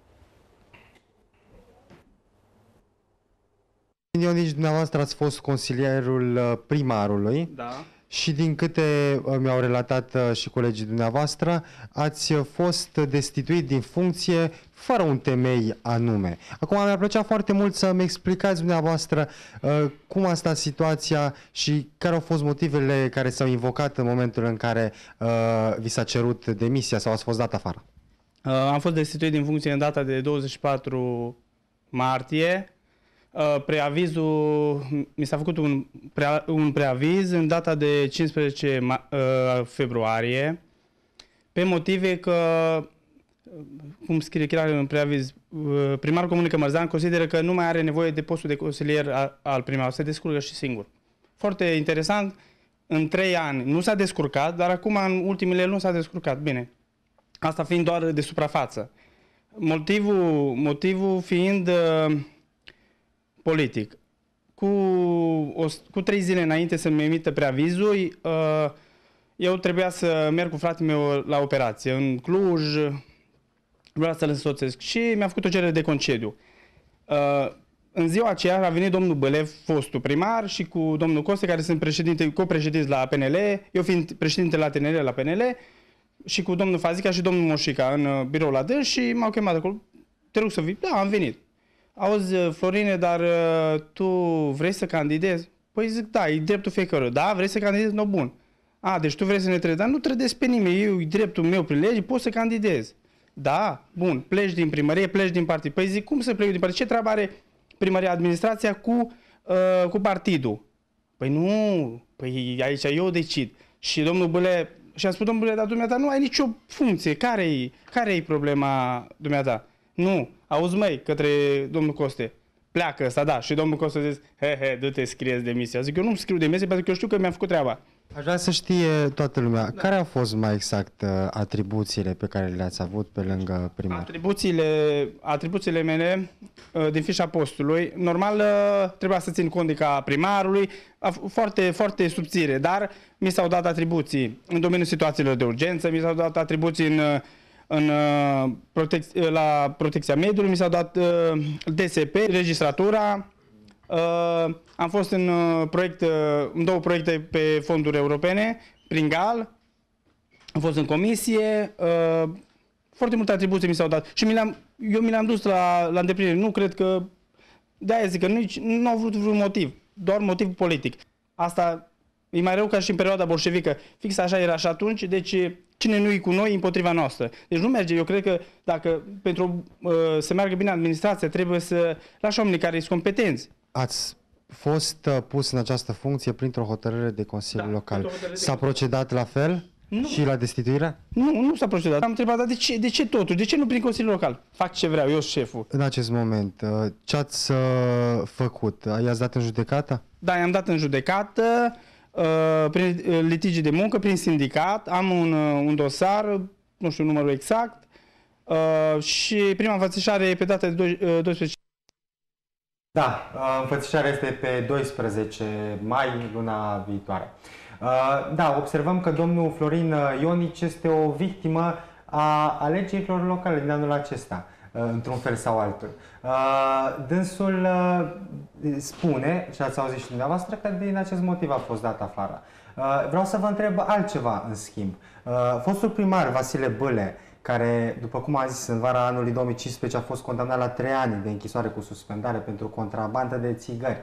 Speaker 1: Ionici, dumneavoastră ați fost consilierul primarului.
Speaker 8: Da.
Speaker 1: Și din câte mi-au relatat și colegii dumneavoastră, ați fost destituit din funcție fără un temei anume. Acum mi-ar plăcea foarte mult să-mi explicați dumneavoastră cum a stat situația și care au fost motivele care s-au invocat în momentul în care vi s-a cerut demisia sau ați fost dat afară.
Speaker 8: Am fost destituit din funcție în data de 24 martie. Preavizul, mi s-a făcut un preaviz în data de 15 februarie, pe motive că, cum scrie clar în preaviz, primarul Comunei Cămărzan consideră că nu mai are nevoie de postul de consilier al primarului, se descurcă și singur. Foarte interesant, în 3 ani nu s-a descurcat, dar acum în ultimele luni s-a descurcat. Bine, asta fiind doar de suprafață. Motivul fiind politic. Cu 3 zile înainte să-mi emită preavizul, eu trebuia să merg cu fratele meu la operație în Cluj, vreau să-l însoțesc și mi-a făcut o cerere de concediu. În ziua aceea a venit domnul Bălev, fostul primar, și cu domnul Coste, care sunt copreședinți la PNL, eu fiind președinte la TNL la PNL, și cu domnul Fazica și domnul Moșica în birou la dâns și m-au chemat acolo. Te rog să vii? Da, am venit. Auzi, Florine, dar tu vrei să candidezi? Păi zic, da, e dreptul fiecăruia. Da, vrei să candidezi? No, bun. A, deci tu vrei să ne trăiești, dar nu trădezi pe nimeni, e dreptul meu prin lege, poți să candidezi. Da, bun, pleci din primărie, pleci din partid. Păi zic, cum să plec din partid? Ce treabă are primăria, administrația cu partidul? Păi nu, păi aici eu decid. Și domnul Băle, și a spus domnul Băle, dar dumneata nu ai nicio funcție, care-i problema dumneata? Nu, auzi măi, către domnul Coste, pleacă ăsta, da. Și domnul Coste zice, du-te, scrieți demisia. Zic, eu nu scriu demisia pentru că eu știu că mi-am făcut treaba.
Speaker 1: Aș vrea să știe toată lumea, care au fost mai exact atribuțiile pe care le-ați avut pe lângă primar?
Speaker 8: Atribuțiile mele din fișa postului, normal trebuia să țin cont de ca primarului, foarte, foarte subțire, dar mi s-au dat atribuții în domeniul situațiilor de urgență, mi s-au dat atribuții la protecția mediului, mi s-au dat DSP, registratura, am fost în 2 proiecte pe fonduri europene, prin GAL, am fost în comisie, foarte multe atribuții mi s-au dat și eu mi le-am dus la îndeplinire. Nu cred că, de-aia zic că nu au vrut vreun motiv, doar motiv politic. Asta e mai rău ca și în perioada bolșevică, fix așa era și atunci, deci cine nu e cu noi, împotriva noastră. Deci nu merge, eu cred că dacă pentru să meargă bine administrația, trebuie să lași oamenii care sunt competenți.
Speaker 1: Ați fost pus în această funcție printr-o hotărâre de Consiliu Local. S-a procedat la fel? Nu. Și la destituire?
Speaker 8: Nu s-a procedat. Am întrebat, dar de ce totul? De ce nu prin Consiliul Local? Fac ce vreau, eu sunt șeful.
Speaker 1: În acest moment, ce ați făcut? I-ați dat în judecată?
Speaker 8: Da, i-am dat în judecată, prin litigii de muncă, prin sindicat. Am un dosar, nu știu numărul exact, și prima înfățișare e pe data de 12.
Speaker 1: Da, înfățișarea este pe 12 mai, luna viitoare. Da, observăm că domnul Florin Ionici este o victimă a alegerilor locale din anul acesta. într-un fel sau altul. Dânsul spune, și ați auzit și dumneavoastră, că din acest motiv a fost dat afară. Vreau să vă întreb altceva în schimb. Fostul primar Vasile Bâle, care, după cum a zis, în vara anului 2015 a fost condamnat la 3 ani de închisoare cu suspendare pentru contrabandă de țigări.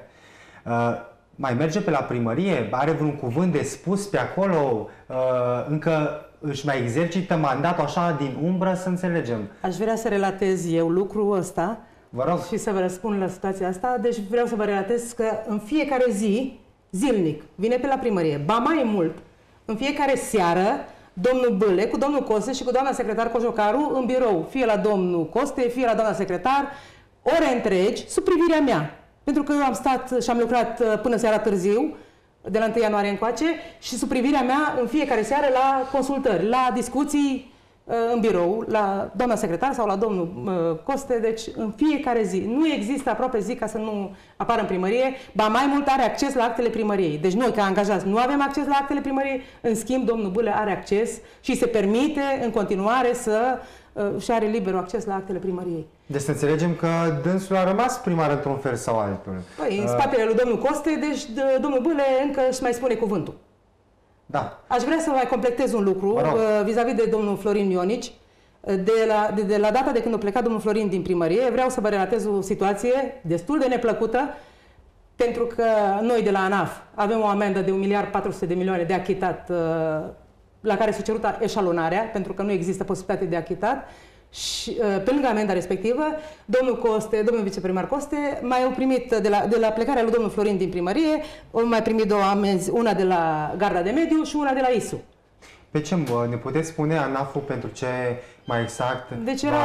Speaker 1: Mai merge pe la primărie? Are vreun cuvânt de spus pe acolo? Încă își mai exercită mandatul așa din umbră, să înțelegem?
Speaker 3: Aș vrea să relatez eu lucrul ăsta.
Speaker 1: Vă rog.
Speaker 3: Și să vă răspund la situația asta. Deci vreau să vă relatez că în fiecare zi, zilnic, vine pe la primărie. Ba mai mult, în fiecare seară, domnul Bâle cu domnul Coste și cu doamna secretar Cojocaru în birou, fie la domnul Coste, fie la doamna secretar, ore întregi, sub privirea mea. Pentru că eu am stat și am lucrat până seara târziu, de la 1 ianuarie încoace, și sub privirea mea în fiecare seară la consultări, la discuții în birou, la doamna secretar sau la domnul Coste, deci în fiecare zi. Nu există aproape zi ca să nu apară în primărie, ba mai mult are acces la actele primăriei. Deci noi, ca angajați, nu avem acces la actele primăriei, în schimb, domnul Bâle are acces și se permite în continuare să și are liber acces la actele primăriei.
Speaker 1: Deci să înțelegem că dânsul a rămas primar într-un fel sau altul.
Speaker 3: Păi, în spatele lui domnul Coste, deci domnul Bâle încă își mai spune cuvântul.
Speaker 1: Da.
Speaker 3: Aș vrea să mai completez un lucru vis-a-vis de domnul Florin Ionici. De la data de când a plecat domnul Florin din primărie, vreau să vă relatez o situație destul de neplăcută, pentru că noi de la ANAF avem o amendă de 1.400.000.000 de achitat, la care s-a cerut eșalonarea, pentru că nu există posibilitate de achitat. Și pe lângă amenda respectivă, domnul Coste, domnul viceprimar Coste, mai au primit de la plecarea lui domnul Florin din primărie, au mai primit 2 amenzi, una de la Garda de Mediu și una de la ISU.
Speaker 1: Pe ce ne puteți spune ANAF-ul pentru ce mai exact?
Speaker 3: Deci era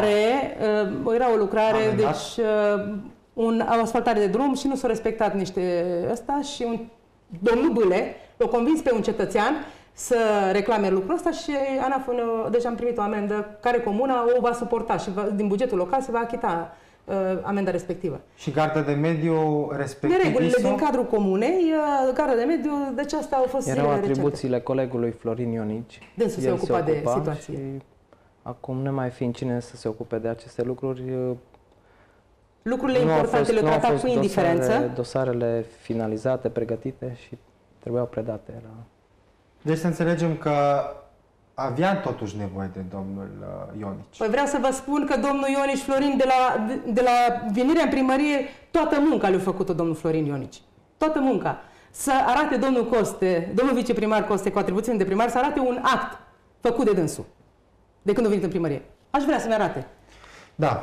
Speaker 3: o lucrare, deci o asfaltare de drum și nu s-a respectat niște ăsta și domnul Bâle l-a convins pe un cetățean să reclame lucrul ăsta și ANAF-ul, deci am primit o amendă care comuna o va suporta și din bugetul local se va achita amenda respectivă.
Speaker 1: Și Garda de Mediu respectiv?
Speaker 3: Neregulile din cadrul comunei, Garda de Mediu, deci asta au fost
Speaker 2: erau atribuțiile recente. Colegului Florin Ionici.
Speaker 3: Dânsul se ocupa de situație.
Speaker 2: Și acum, nemai fiind cine să se ocupe de aceste lucruri,
Speaker 3: lucrurile importante le trata cu indiferență.
Speaker 2: Dosarele finalizate, pregătite și trebuiau predate la...
Speaker 1: Deci să înțelegem că avea totuși nevoie de domnul Ionici.
Speaker 3: Păi vreau să vă spun că domnul Ionici Florin, de la venirea în primărie, toată munca le-a făcut-o domnul Florin Ionici. Toată munca. Să arate domnul Coste, domnul viceprimar Coste, cu atribuțiile de primar, să arate un act făcut de dânsul, de când a venit în primărie. Aș vrea să-mi arate.
Speaker 1: Da.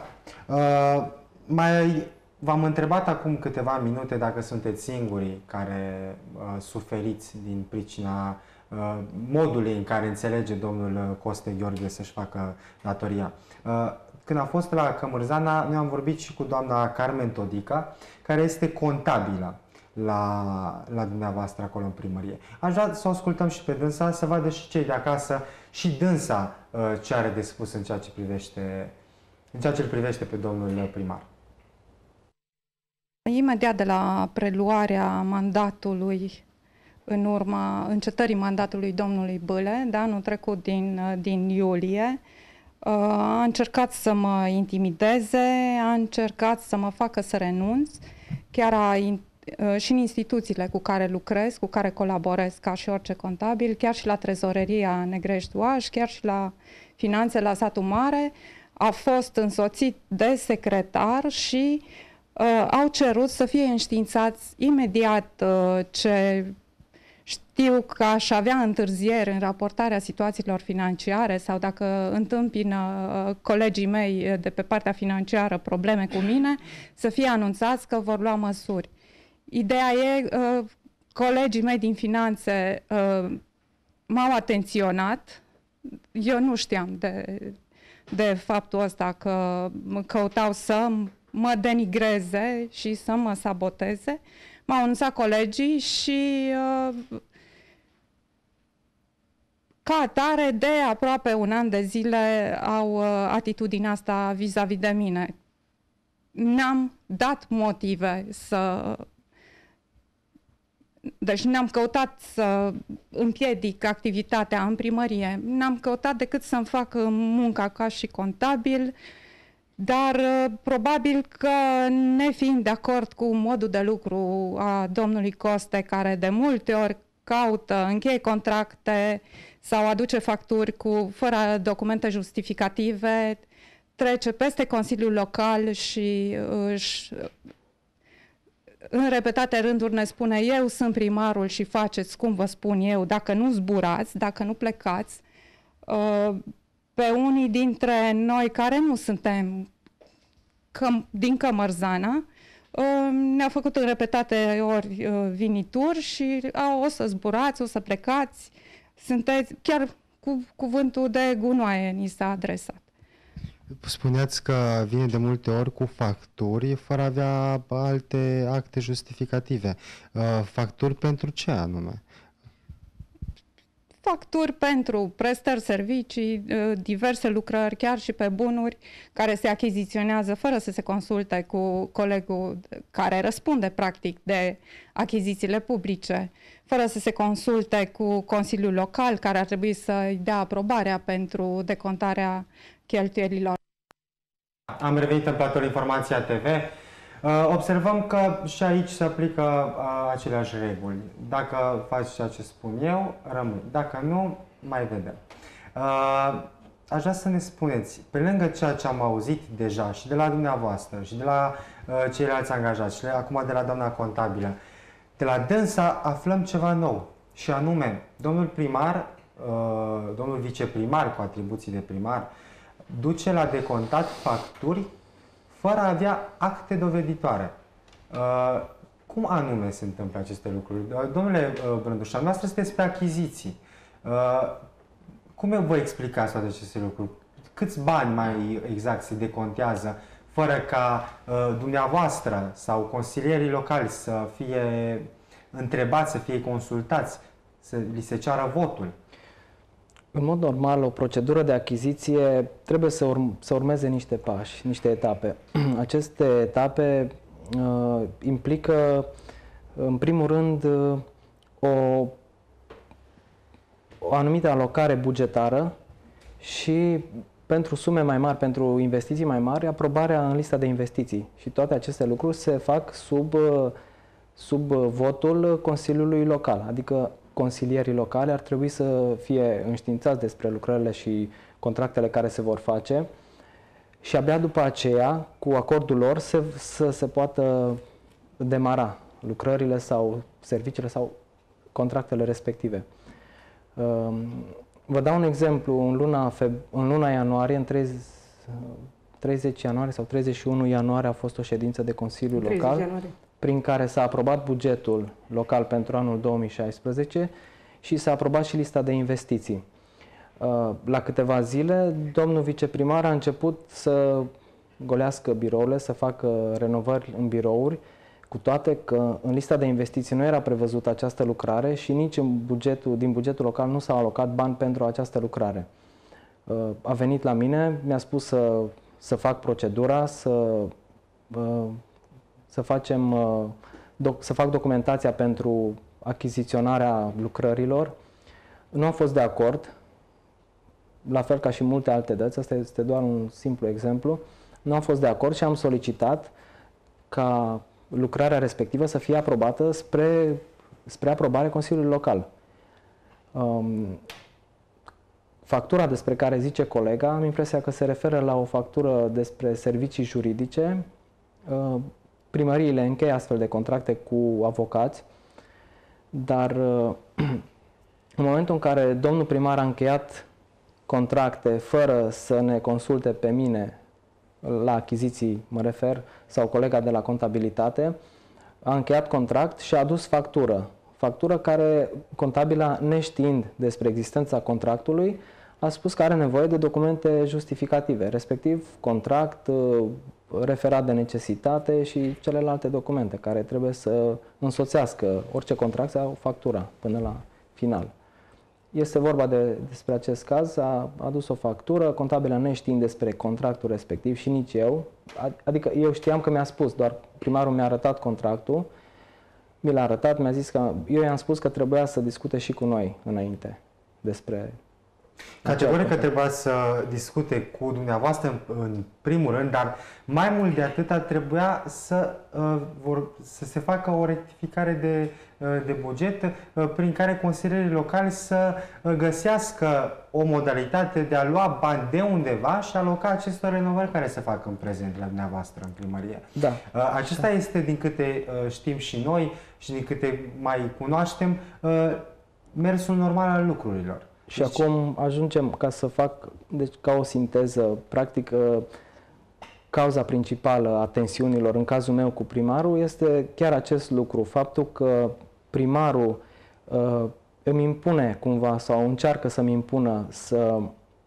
Speaker 1: V-am întrebat acum câteva minute dacă sunteți singurii care suferiți din pricina modului în care înțelege domnul Coste Gheorghe să-și facă datoria. Când a fost la Cămârzana, noi am vorbit și cu doamna Carmen Todica, care este contabilă la dumneavoastră acolo în primărie. Aș vrea să o ascultăm și pe dânsa, să vadă și cei de acasă și dânsa ce are de spus în ceea ce îl privește pe domnul primar.
Speaker 9: Imediat de la preluarea mandatului, în urma încetării mandatului domnului Bâle, de anul trecut din iulie, a încercat să mă intimideze, a încercat să mă facă să renunț, chiar și în instituțiile cu care lucrez, cu care colaborez ca și orice contabil, chiar și la Trezoreria Negrești-Oaș, chiar și la Finanțe la Satul Mare, a fost însoțit de secretar și au cerut să fie înștiințați imediat ce știu că aș avea întârzieri în raportarea situațiilor financiare sau dacă întâmpină colegii mei de pe partea financiară probleme cu mine, să fie anunțați că vor lua măsuri. Ideea e, colegii mei din finanțe m-au atenționat, eu nu știam de faptul ăsta că căutau să mă denigreze și să mă saboteze. M-au anunțat colegii și ca atare de aproape un an de zile au atitudinea asta vis-a-vis de mine. N-am dat motive deci n-am căutat să împiedic activitatea în primărie, n-am căutat decât să-mi fac munca ca și contabil Dar probabil că, nefiind de acord cu modul de lucru a domnului Coste, care de multe ori caută, încheie contracte sau aduce facturi fără documente justificative, trece peste Consiliul Local și în repetate rânduri ne spune: eu sunt primarul și faceți cum vă spun eu, dacă nu zburați, dacă nu plecați. Pe unii dintre noi care nu suntem din Cămărzana, ne-a făcut în repetate ori vinituri și o să zburați, o să plecați, sunteți, chiar cu cuvântul de gunoaie ni s-a adresat.
Speaker 1: Spuneați că vine de multe ori cu facturi fără a avea alte acte justificative. Facturi pentru ce anume?
Speaker 9: Facturi pentru prestări, servicii, diverse lucrări, chiar și pe bunuri care se achiziționează fără să se consulte cu colegul care răspunde practic de achizițiile publice, fără să se consulte cu Consiliul Local care ar trebui să-i dea aprobarea pentru decontarea cheltuielilor.
Speaker 1: Am revenit în platou Informația TV. Observăm că și aici se aplică aceleași reguli. Dacă faci ceea ce spun eu, rămâi. Dacă nu, mai vedem. Aș vrea să ne spuneți, pe lângă ceea ce am auzit deja și de la dumneavoastră și de la ceilalți angajați și acum de la doamna contabilă, de la dânsa aflăm ceva nou. Și anume, domnul primar, domnul viceprimar cu atribuții de primar, duce la decontat facturi fără a avea acte doveditoare. Cum anume se întâmplă aceste lucruri? Domnule Brândușan, noastră sunteți pe achiziții. Cum vă explicați toate aceste lucruri? Câți bani mai exact se decontează fără ca dumneavoastră sau consilierii locali să fie întrebați, să fie consultați, să li se ceară votul?
Speaker 2: În mod normal, o procedură de achiziție trebuie să urmeze niște pași, niște etape. Aceste etape implică, în primul rând, o anumită alocare bugetară și, pentru sume mai mari, pentru investiții mai mari, aprobarea în lista de investiții. Și toate aceste lucruri se fac sub votul Consiliului Local, adică consilierii locali ar trebui să fie înștiințați despre lucrările și contractele care se vor face și abia după aceea, cu acordul lor, să se poată demara lucrările sau serviciile sau contractele respective. Vă dau un exemplu. În luna ianuarie, în 30 ianuarie sau 31 ianuarie a fost o ședință de Consiliu Local prin care s-a aprobat bugetul local pentru anul 2016 și s-a aprobat și lista de investiții. La câteva zile, domnul viceprimar a început să golească birourile, să facă renovări în birouri, cu toate că în lista de investiții nu era prevăzută această lucrare și nici din bugetul local nu s-au alocat bani pentru această lucrare. A venit la mine, mi-a spus să fac procedura, să fac documentația pentru achiziționarea lucrărilor. Nu am fost de acord, la fel ca și multe alte dăți, asta este doar un simplu exemplu. Nu am fost de acord și am solicitat ca lucrarea respectivă să fie aprobată spre aprobare Consiliului Local. Factura despre care zice colega, am impresia că se referă la o factură despre servicii juridice. Primăriile încheie astfel de contracte cu avocați, dar în momentul în care domnul primar a încheiat contracte fără să ne consulte pe mine, la achiziții mă refer, sau colega de la contabilitate, a încheiat contract și a adus factură. Factură care, contabila, neștiind despre existența contractului, a spus că are nevoie de documente justificative, respectiv contract, referat de necesitate și celelalte documente care trebuie să însoțească orice contract sau factura până la final. Este vorba despre acest caz, a adus o factură, contabila neștiind despre contractul respectiv și nici eu, adică eu știam că mi-a spus, doar primarul mi-a arătat contractul, mi l-a arătat, mi-a zis că eu i-am spus că trebuia să discute și cu noi înainte despre
Speaker 1: Categoric că trebuia să discute cu dumneavoastră în primul rând, dar mai mult de atât trebuia să se facă o rectificare de buget prin care consilierii locali să găsească o modalitate de a lua bani de undeva și aloca acestor renovări care se fac în prezent la dumneavoastră în primărie.
Speaker 2: Da.
Speaker 1: Acesta este, din câte știm și noi și din câte mai cunoaștem, mersul normal al lucrurilor.
Speaker 2: Și acum ajungem ca o sinteză, practic cauza principală a tensiunilor în cazul meu cu primarul este chiar acest lucru, faptul că primarul îmi impune cumva sau încearcă să-mi impună să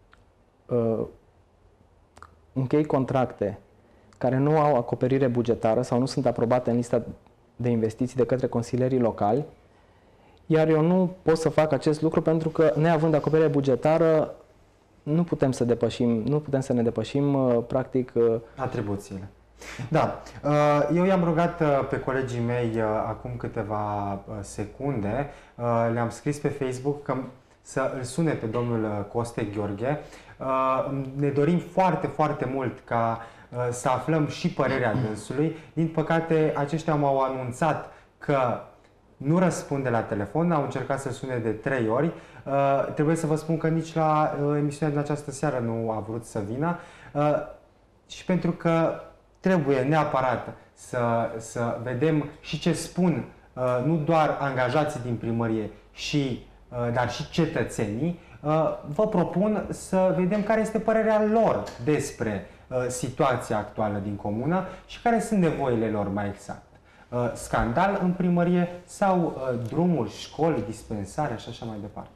Speaker 2: închei contracte care nu au acoperire bugetară sau nu sunt aprobate în lista de investiții de către consilierii locali, iar eu nu pot să fac acest lucru pentru că, neavând acoperire bugetară, nu putem să ne depășim, practic,
Speaker 1: atribuțiile. Da. Eu i-am rugat pe colegii mei acum câteva secunde, le-am scris pe Facebook să îl sune pe domnul Coste Gheorghe. Ne dorim foarte, foarte mult ca să aflăm și părerea dânsului. Din păcate, aceștia m-au anunțat că nu răspunde la telefon, au încercat să sune de 3 ori. Trebuie să vă spun că nici la emisiunea din această seară nu a vrut să vină. Și pentru că trebuie neapărat să vedem și ce spun nu doar angajații din primărie, dar și cetățenii, vă propun să vedem care este părerea lor despre situația actuală din comună și care sunt nevoile lor mai exact. Scandal în primărie sau drumuri, școli, dispensare și așa mai departe.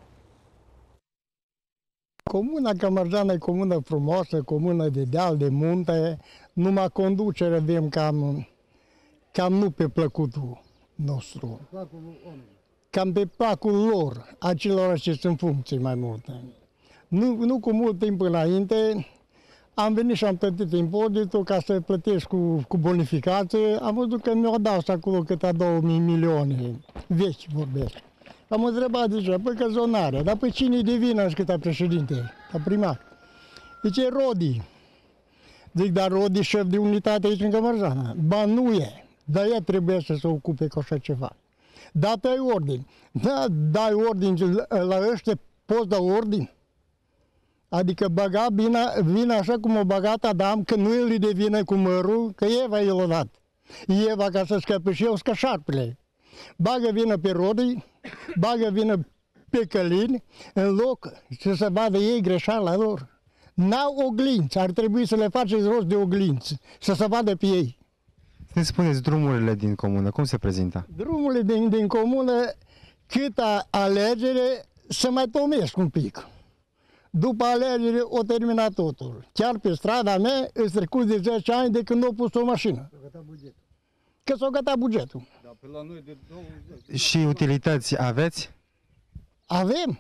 Speaker 10: Comuna Cămărzana e comună frumoasă, comună de deal, de munte, numai conducere avem cam nu pe plăcutul nostru. Cam pe placul lor, acelora ce sunt funcții mai multe. Nu cu mult timp înainte, am venit și am plătit impozitul ca să plătesc cu bonificație. Am văzut că mi-au dat acolo câte 2000 milioane, vechi vorbesc. Am întrebat, zice, păi că zonare, dar pe cine-i de vină câta președinte, ca primar? Zice, Rodi. Zic, dar Rodi șef de unitate aici în Cămărzana. Ba nu e, dar ea trebuie să se ocupe cu așa ceva. Da, dai ordin. Da, dai ordin la ăștia, poți da ordin? Adică băga vina așa cum o băgat Adam, că nu el îi de vină cu mărul, că Eva i-l-a dat. Eva, ca să scape și eu, scă șarpele. Bagă vină pe Rodi, bagă vină pe Călin, în loc să se vadă ei greșeala lor. N-au oglinți, ar trebui să le faceți rost de oglinți, să se vadă pe ei.
Speaker 1: Ne spuneți drumurile din comună, cum se prezintă?
Speaker 10: Drumurile din comună, câtă alegere, se mai tomesc un pic. După alegere o terminat totul. Chiar pe strada mea îți trecut de 10 ani de când nu au pus o mașină. Că s-a gătat bugetul.
Speaker 6: Da, pe la noi de 20.
Speaker 1: Și utilități aveți?
Speaker 10: Avem.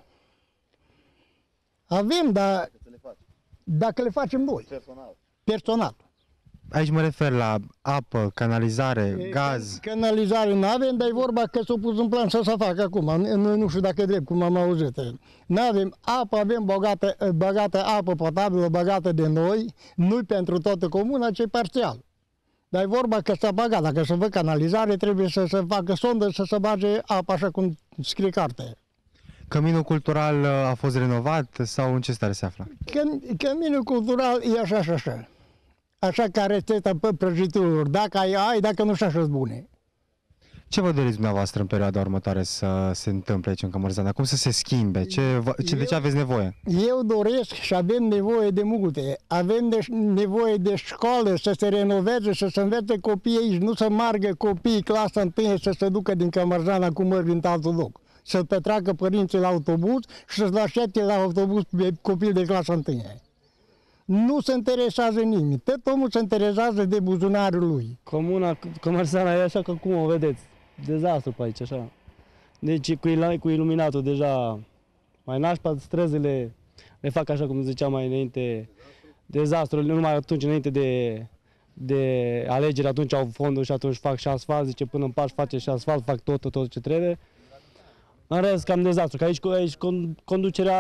Speaker 10: Avem, dar dacă le facem noi. Personal.
Speaker 1: Aici mă refer la apă, canalizare, gaz.
Speaker 10: Canalizare nu avem, dar e vorba că s-a pus în plan să se facă acum. Nu știu dacă e drept, cum am auzit. Nu avem apă, avem băgată apă potabilă, băgată de noi, nu pentru toată comuna, ci parțial. Dar e vorba că s-a băgat, dacă se vă canalizare, trebuie să se facă sondă, să se bage apă, așa cum scrie carte.
Speaker 1: Căminul cultural a fost renovat sau în ce stare se află?
Speaker 10: Căminul cultural e așa și așa. Așa ca rețeta pe prăjiturilor. Dacă ai, dacă nu și așa bune.
Speaker 1: Ce vă doriți dumneavoastră în perioada următoare să se întâmple aici în Cămărzana? Cum să se schimbe? De ce aveți nevoie?
Speaker 10: Eu doresc și avem nevoie de multe. Avem nevoie de școală să se renoveze, să se învețe copiii aici, nu să meargă copiii clasa 1 să se ducă din Cămărzana cum merg din altul loc. Să petreacă părinții la autobuz și să-ți aștepte la autobuz pe copil de clasa 1. Nu se interesează nimeni. Tot omul se interesează de buzunarul lui.
Speaker 11: Comuna Cămărzana e așa că cum o vedeți. Dezastru pe aici, așa. Deci cu iluminatul deja mai nașpa, străzile le fac așa cum ziceam mai înainte. Dezastru, numai atunci înainte de alegeri, atunci au fonduri și atunci fac și asfalt, zice până în Paști face și asfalt, fac tot ce trebuie. În rest, cam dezastru, că aici conducerea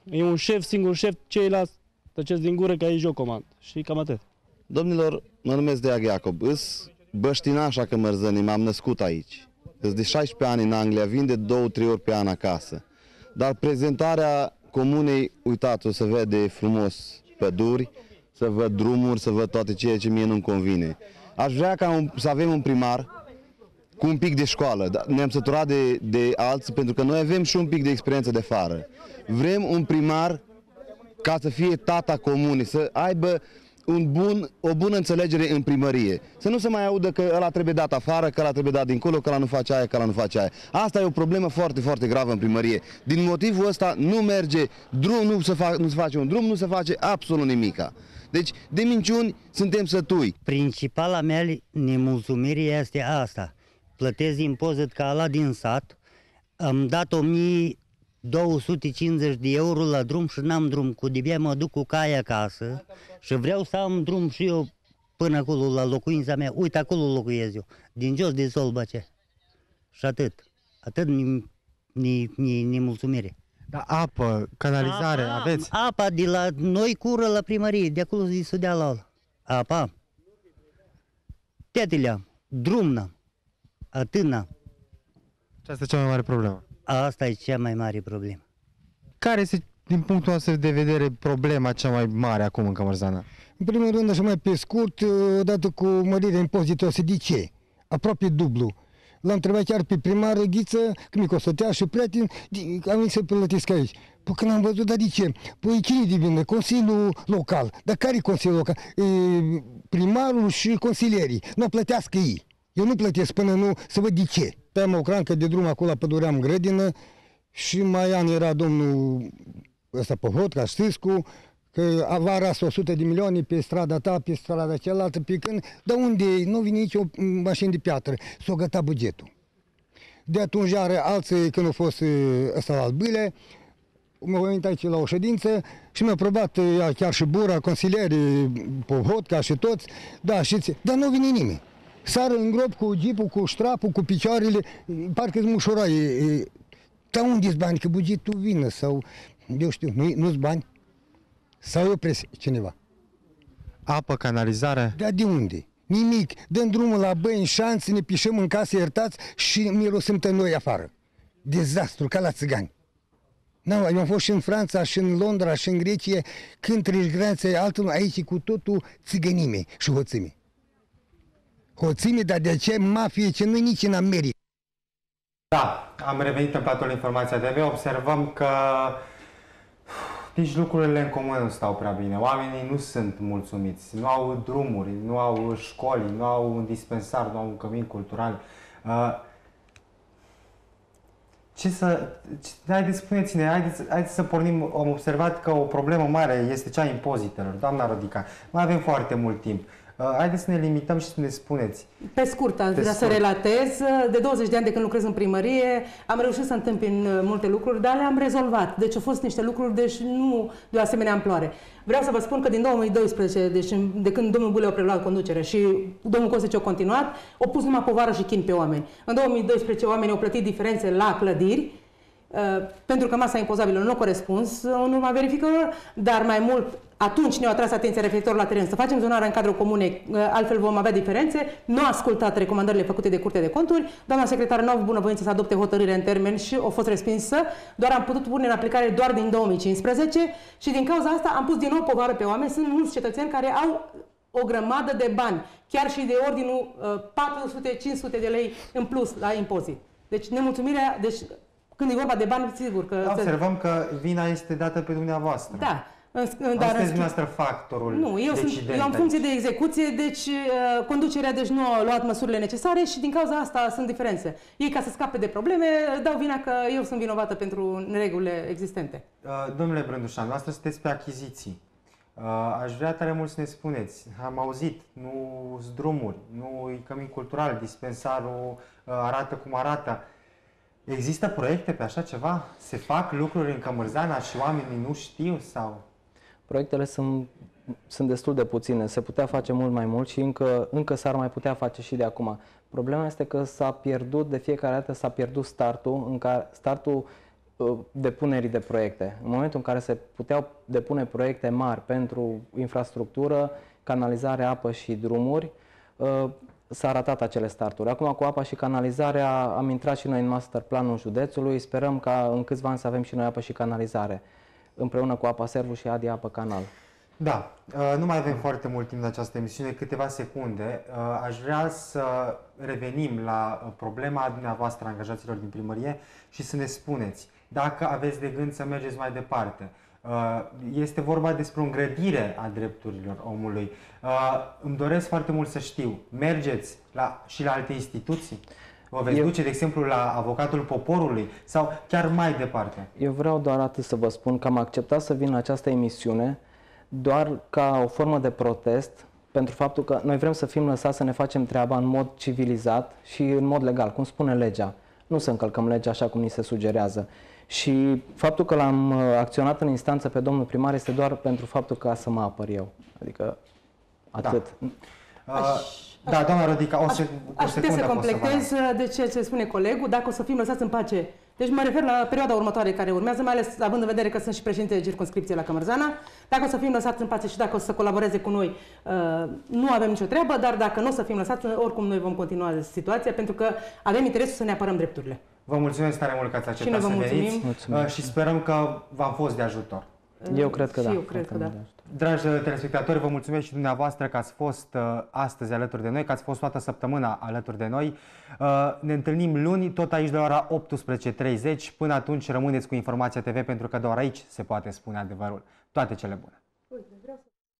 Speaker 11: E un șef, singur șef, ceilalți tăceți din gură că aici eu comand. Și cam atât.
Speaker 12: Domnilor, mă numesc Deag Iacob, îs băștinașa Cămărzănii, m-am născut aici. Îs de 16 ani în Anglia, vin de 2-3 ori pe an acasă. Dar prezentarea comunei, uitați, o să vede frumos păduri, să văd drumuri, să văd toate ceea ce mie nu-mi convine. Aș vrea să avem un primar cu un pic de școală. Ne-am săturat de alții pentru că noi avem și un pic de experiență de afară. Vrem un primar ca să fie tata comunei, să aibă o bună înțelegere în primărie. Să nu se mai audă că ăla trebuie dat afară, că ăla trebuie dat dincolo, că ăla nu face aia, că ăla nu face aia. Asta e o problemă foarte, foarte gravă în primărie. Din motivul ăsta nu merge drum, nu se face un drum, nu se face absolut nimica. Deci, de minciuni suntem sătui.
Speaker 13: Principala mea nemulțumire este asta. Plătesc impozit ca ăla din sat, am dat 1250 de euro la drum și n-am drum. Cu de-abia mă duc cu cai acasă și vreau să am drum și eu până acolo la locuința mea. Uite, acolo locuiesc eu, din jos de Solbace. Și atât. Atât nemulțumire.
Speaker 1: Dar apă, canalizare, aveți?
Speaker 13: Apa de la noi cură la primărie, de acolo de Sudeala la ăla. Apa. Tetele am, drum n-am, atât n-am.
Speaker 1: Și asta e cea mai mare problemă.
Speaker 13: Asta e cea mai mare problemă.
Speaker 1: Care este, din punctul nostru de vedere, problema cea mai mare acum în Cămărzana?
Speaker 10: În primul rând, așa mai pe scurt, odată cu mărirea impozitelor, de ce? Aproape dublu. L-am întrebat chiar pe primar Ghiță, când mi costătea și prieten, am venit să plătesc aici. Păi când am văzut, dar de ce? Păi cine devine? Consiliul local. Dar care e Consiliul local? Primarul și consilierii. Nu plătească ei. Eu nu plătesc până nu să văd de ce. Pe-am o crancă de drum acolo la Păduream Grădină și mai an era domnul ăsta Pohotca, Știscu, că avara 100 de milioane pe strada ta, pe strada cealaltă, pe când, dar unde nu vine nici o mașină de piatră, s-o găta bugetul. De atunci are alții, când a fost ăsta la Albâle, m-a venit aici la o ședință și mi-a probat chiar și Bura, consilierii, Pohotca și toți, da, știți, dar nu vine nimeni. Sară în grob cu jeepul, cu strapul, cu picioarele, parcă-ți mușuraie. Dar unde-s bani? Că bugetul vine sau, eu știu, nu-s bani? Sau eu pres cineva?
Speaker 1: Apă, canalizare?
Speaker 10: Dar de unde? Nimic. Dăm drumul la băi, în șanț, ne pișăm în casă, iertați, și mirosim noi afară. Dezastru, ca la țigani. Eu am fost și în Franța, și în Londra, și în Grecia, când treci granița altul, aici cu totul țigănime și hoțime. Hoțime, dar de ce mafie, ce nu nici în America.
Speaker 1: Da, am revenit în platul Informația TV, observăm că nici lucrurile în comun nu stau prea bine. Oamenii nu sunt mulțumiți, nu au drumuri, nu au școli, nu au un dispensar, nu au un cămin cultural. Haideți, spuneți-ne, haideți să pornim. Am observat că o problemă mare este cea a impozitelor. Doamna Rodica, mai avem foarte mult timp. Haideți să ne limităm și să ne spuneți.
Speaker 3: Pe scurt, aș vrea să relatez. De 20 de ani de când lucrez în primărie, am reușit să întâmpin multe lucruri, dar le-am rezolvat. Deci au fost niște lucruri, deci nu de o asemenea amploare. Vreau să vă spun că din 2012, deci de când domnul Bule a preluat conducere și domnul Costic a continuat, au pus numai povară și chin pe oameni. În 2012 oamenii au plătit diferențe la clădiri, pentru că masa impozabilă nu a corespuns în urma verificărilor, dar mai mult atunci ne-au atras atenția referitor la teren să facem zonarea în cadrul comunei, altfel vom avea diferențe. Nu a ascultat recomandările făcute de Curtea de Conturi, doamna secretară nu a avut bunăvoință să adopte hotărâre în termen și a fost respinsă, doar am putut pune în aplicare doar din 2015 și din cauza asta am pus din nou povară pe oameni. Sunt mulți cetățeni care au o grămadă de bani, chiar și de ordinul 400-500 de lei în plus la impozit. Deci nemulțumirea, deci când e vorba de bani, sigur că...
Speaker 1: Observăm că vina este dată pe dumneavoastră.
Speaker 3: Da.
Speaker 1: Dar dumneavoastră factorul.
Speaker 3: Nu, eu am funcție de execuție, deci conducerea nu a luat măsurile necesare și din cauza asta sunt diferențe. Ei, ca să scape de probleme, dau vina că eu sunt vinovată pentru neregulile existente.
Speaker 1: Domnule Brândușan, noastră sunteți pe achiziții. Aș vrea tare mult să ne spuneți. Am auzit, nu-s drumuri, nu-i cămin cultural, dispensarul arată cum arată. Există proiecte pe așa ceva? Se fac lucruri în Cămărzana și oamenii nu știu sau...
Speaker 2: Proiectele sunt destul de puține. Se putea face mult mai mult și încă s-ar mai putea face și de acum. Problema este că s-a pierdut, de fiecare dată s-a pierdut startul depunerii de proiecte. În momentul în care se puteau depune proiecte mari pentru infrastructură, canalizare, apă și drumuri, s-a ratat acele starturi. Acum cu apa și canalizarea am intrat și noi în master planul județului, sperăm ca în câțiva ani să avem și noi apă și canalizare, împreună cu Apa Servu și Adi Apă Canal.
Speaker 1: Da, nu mai avem foarte mult timp în această emisiune, câteva secunde. Aș vrea să revenim la problema dumneavoastră, angajaților din primărie, și să ne spuneți dacă aveți de gând să mergeți mai departe. Este vorba despre o îngrădire a drepturilor omului. Îmi doresc foarte mult să știu, mergeți și la alte instituții? Vă veți duce, de exemplu, la avocatul poporului sau chiar mai departe?
Speaker 2: Eu vreau doar atât să vă spun că am acceptat să vin la această emisiune doar ca o formă de protest pentru faptul că noi vrem să fim lăsați să ne facem treaba în mod civilizat și în mod legal, cum spune legea. Nu să încălcăm legea așa cum ni se sugerează. Și faptul că l-am acționat în instanță pe domnul primar este doar pentru faptul că să mă apăr eu. Adică atât.
Speaker 1: Da, doamna Rodica,
Speaker 3: aș putea să completez de ceea ce spune colegul, dacă o să fim lăsați în pace. Deci mă refer la perioada următoare care urmează, mai ales având în vedere că sunt și președinte de circumscripție la Cămărzana. Dacă o să fim lăsați în pace și dacă o să colaboreze cu noi, nu avem nicio treabă, dar dacă nu o să fim lăsați, oricum noi vom continua situația, pentru că avem interesul să ne apărăm drepturile.
Speaker 1: Vă mulțumesc tare mult că ați acceptat să veniți și sperăm că v-am fost de ajutor.
Speaker 2: Eu cred că da.
Speaker 3: Eu cred că da.
Speaker 1: Dragi telespectatori, vă mulțumesc și dumneavoastră că ați fost astăzi alături de noi, că ați fost toată săptămâna alături de noi. Ne întâlnim luni, tot aici de la ora 18:30. Până atunci rămâneți cu Informația TV, pentru că doar aici se poate spune adevărul. Toate cele bune!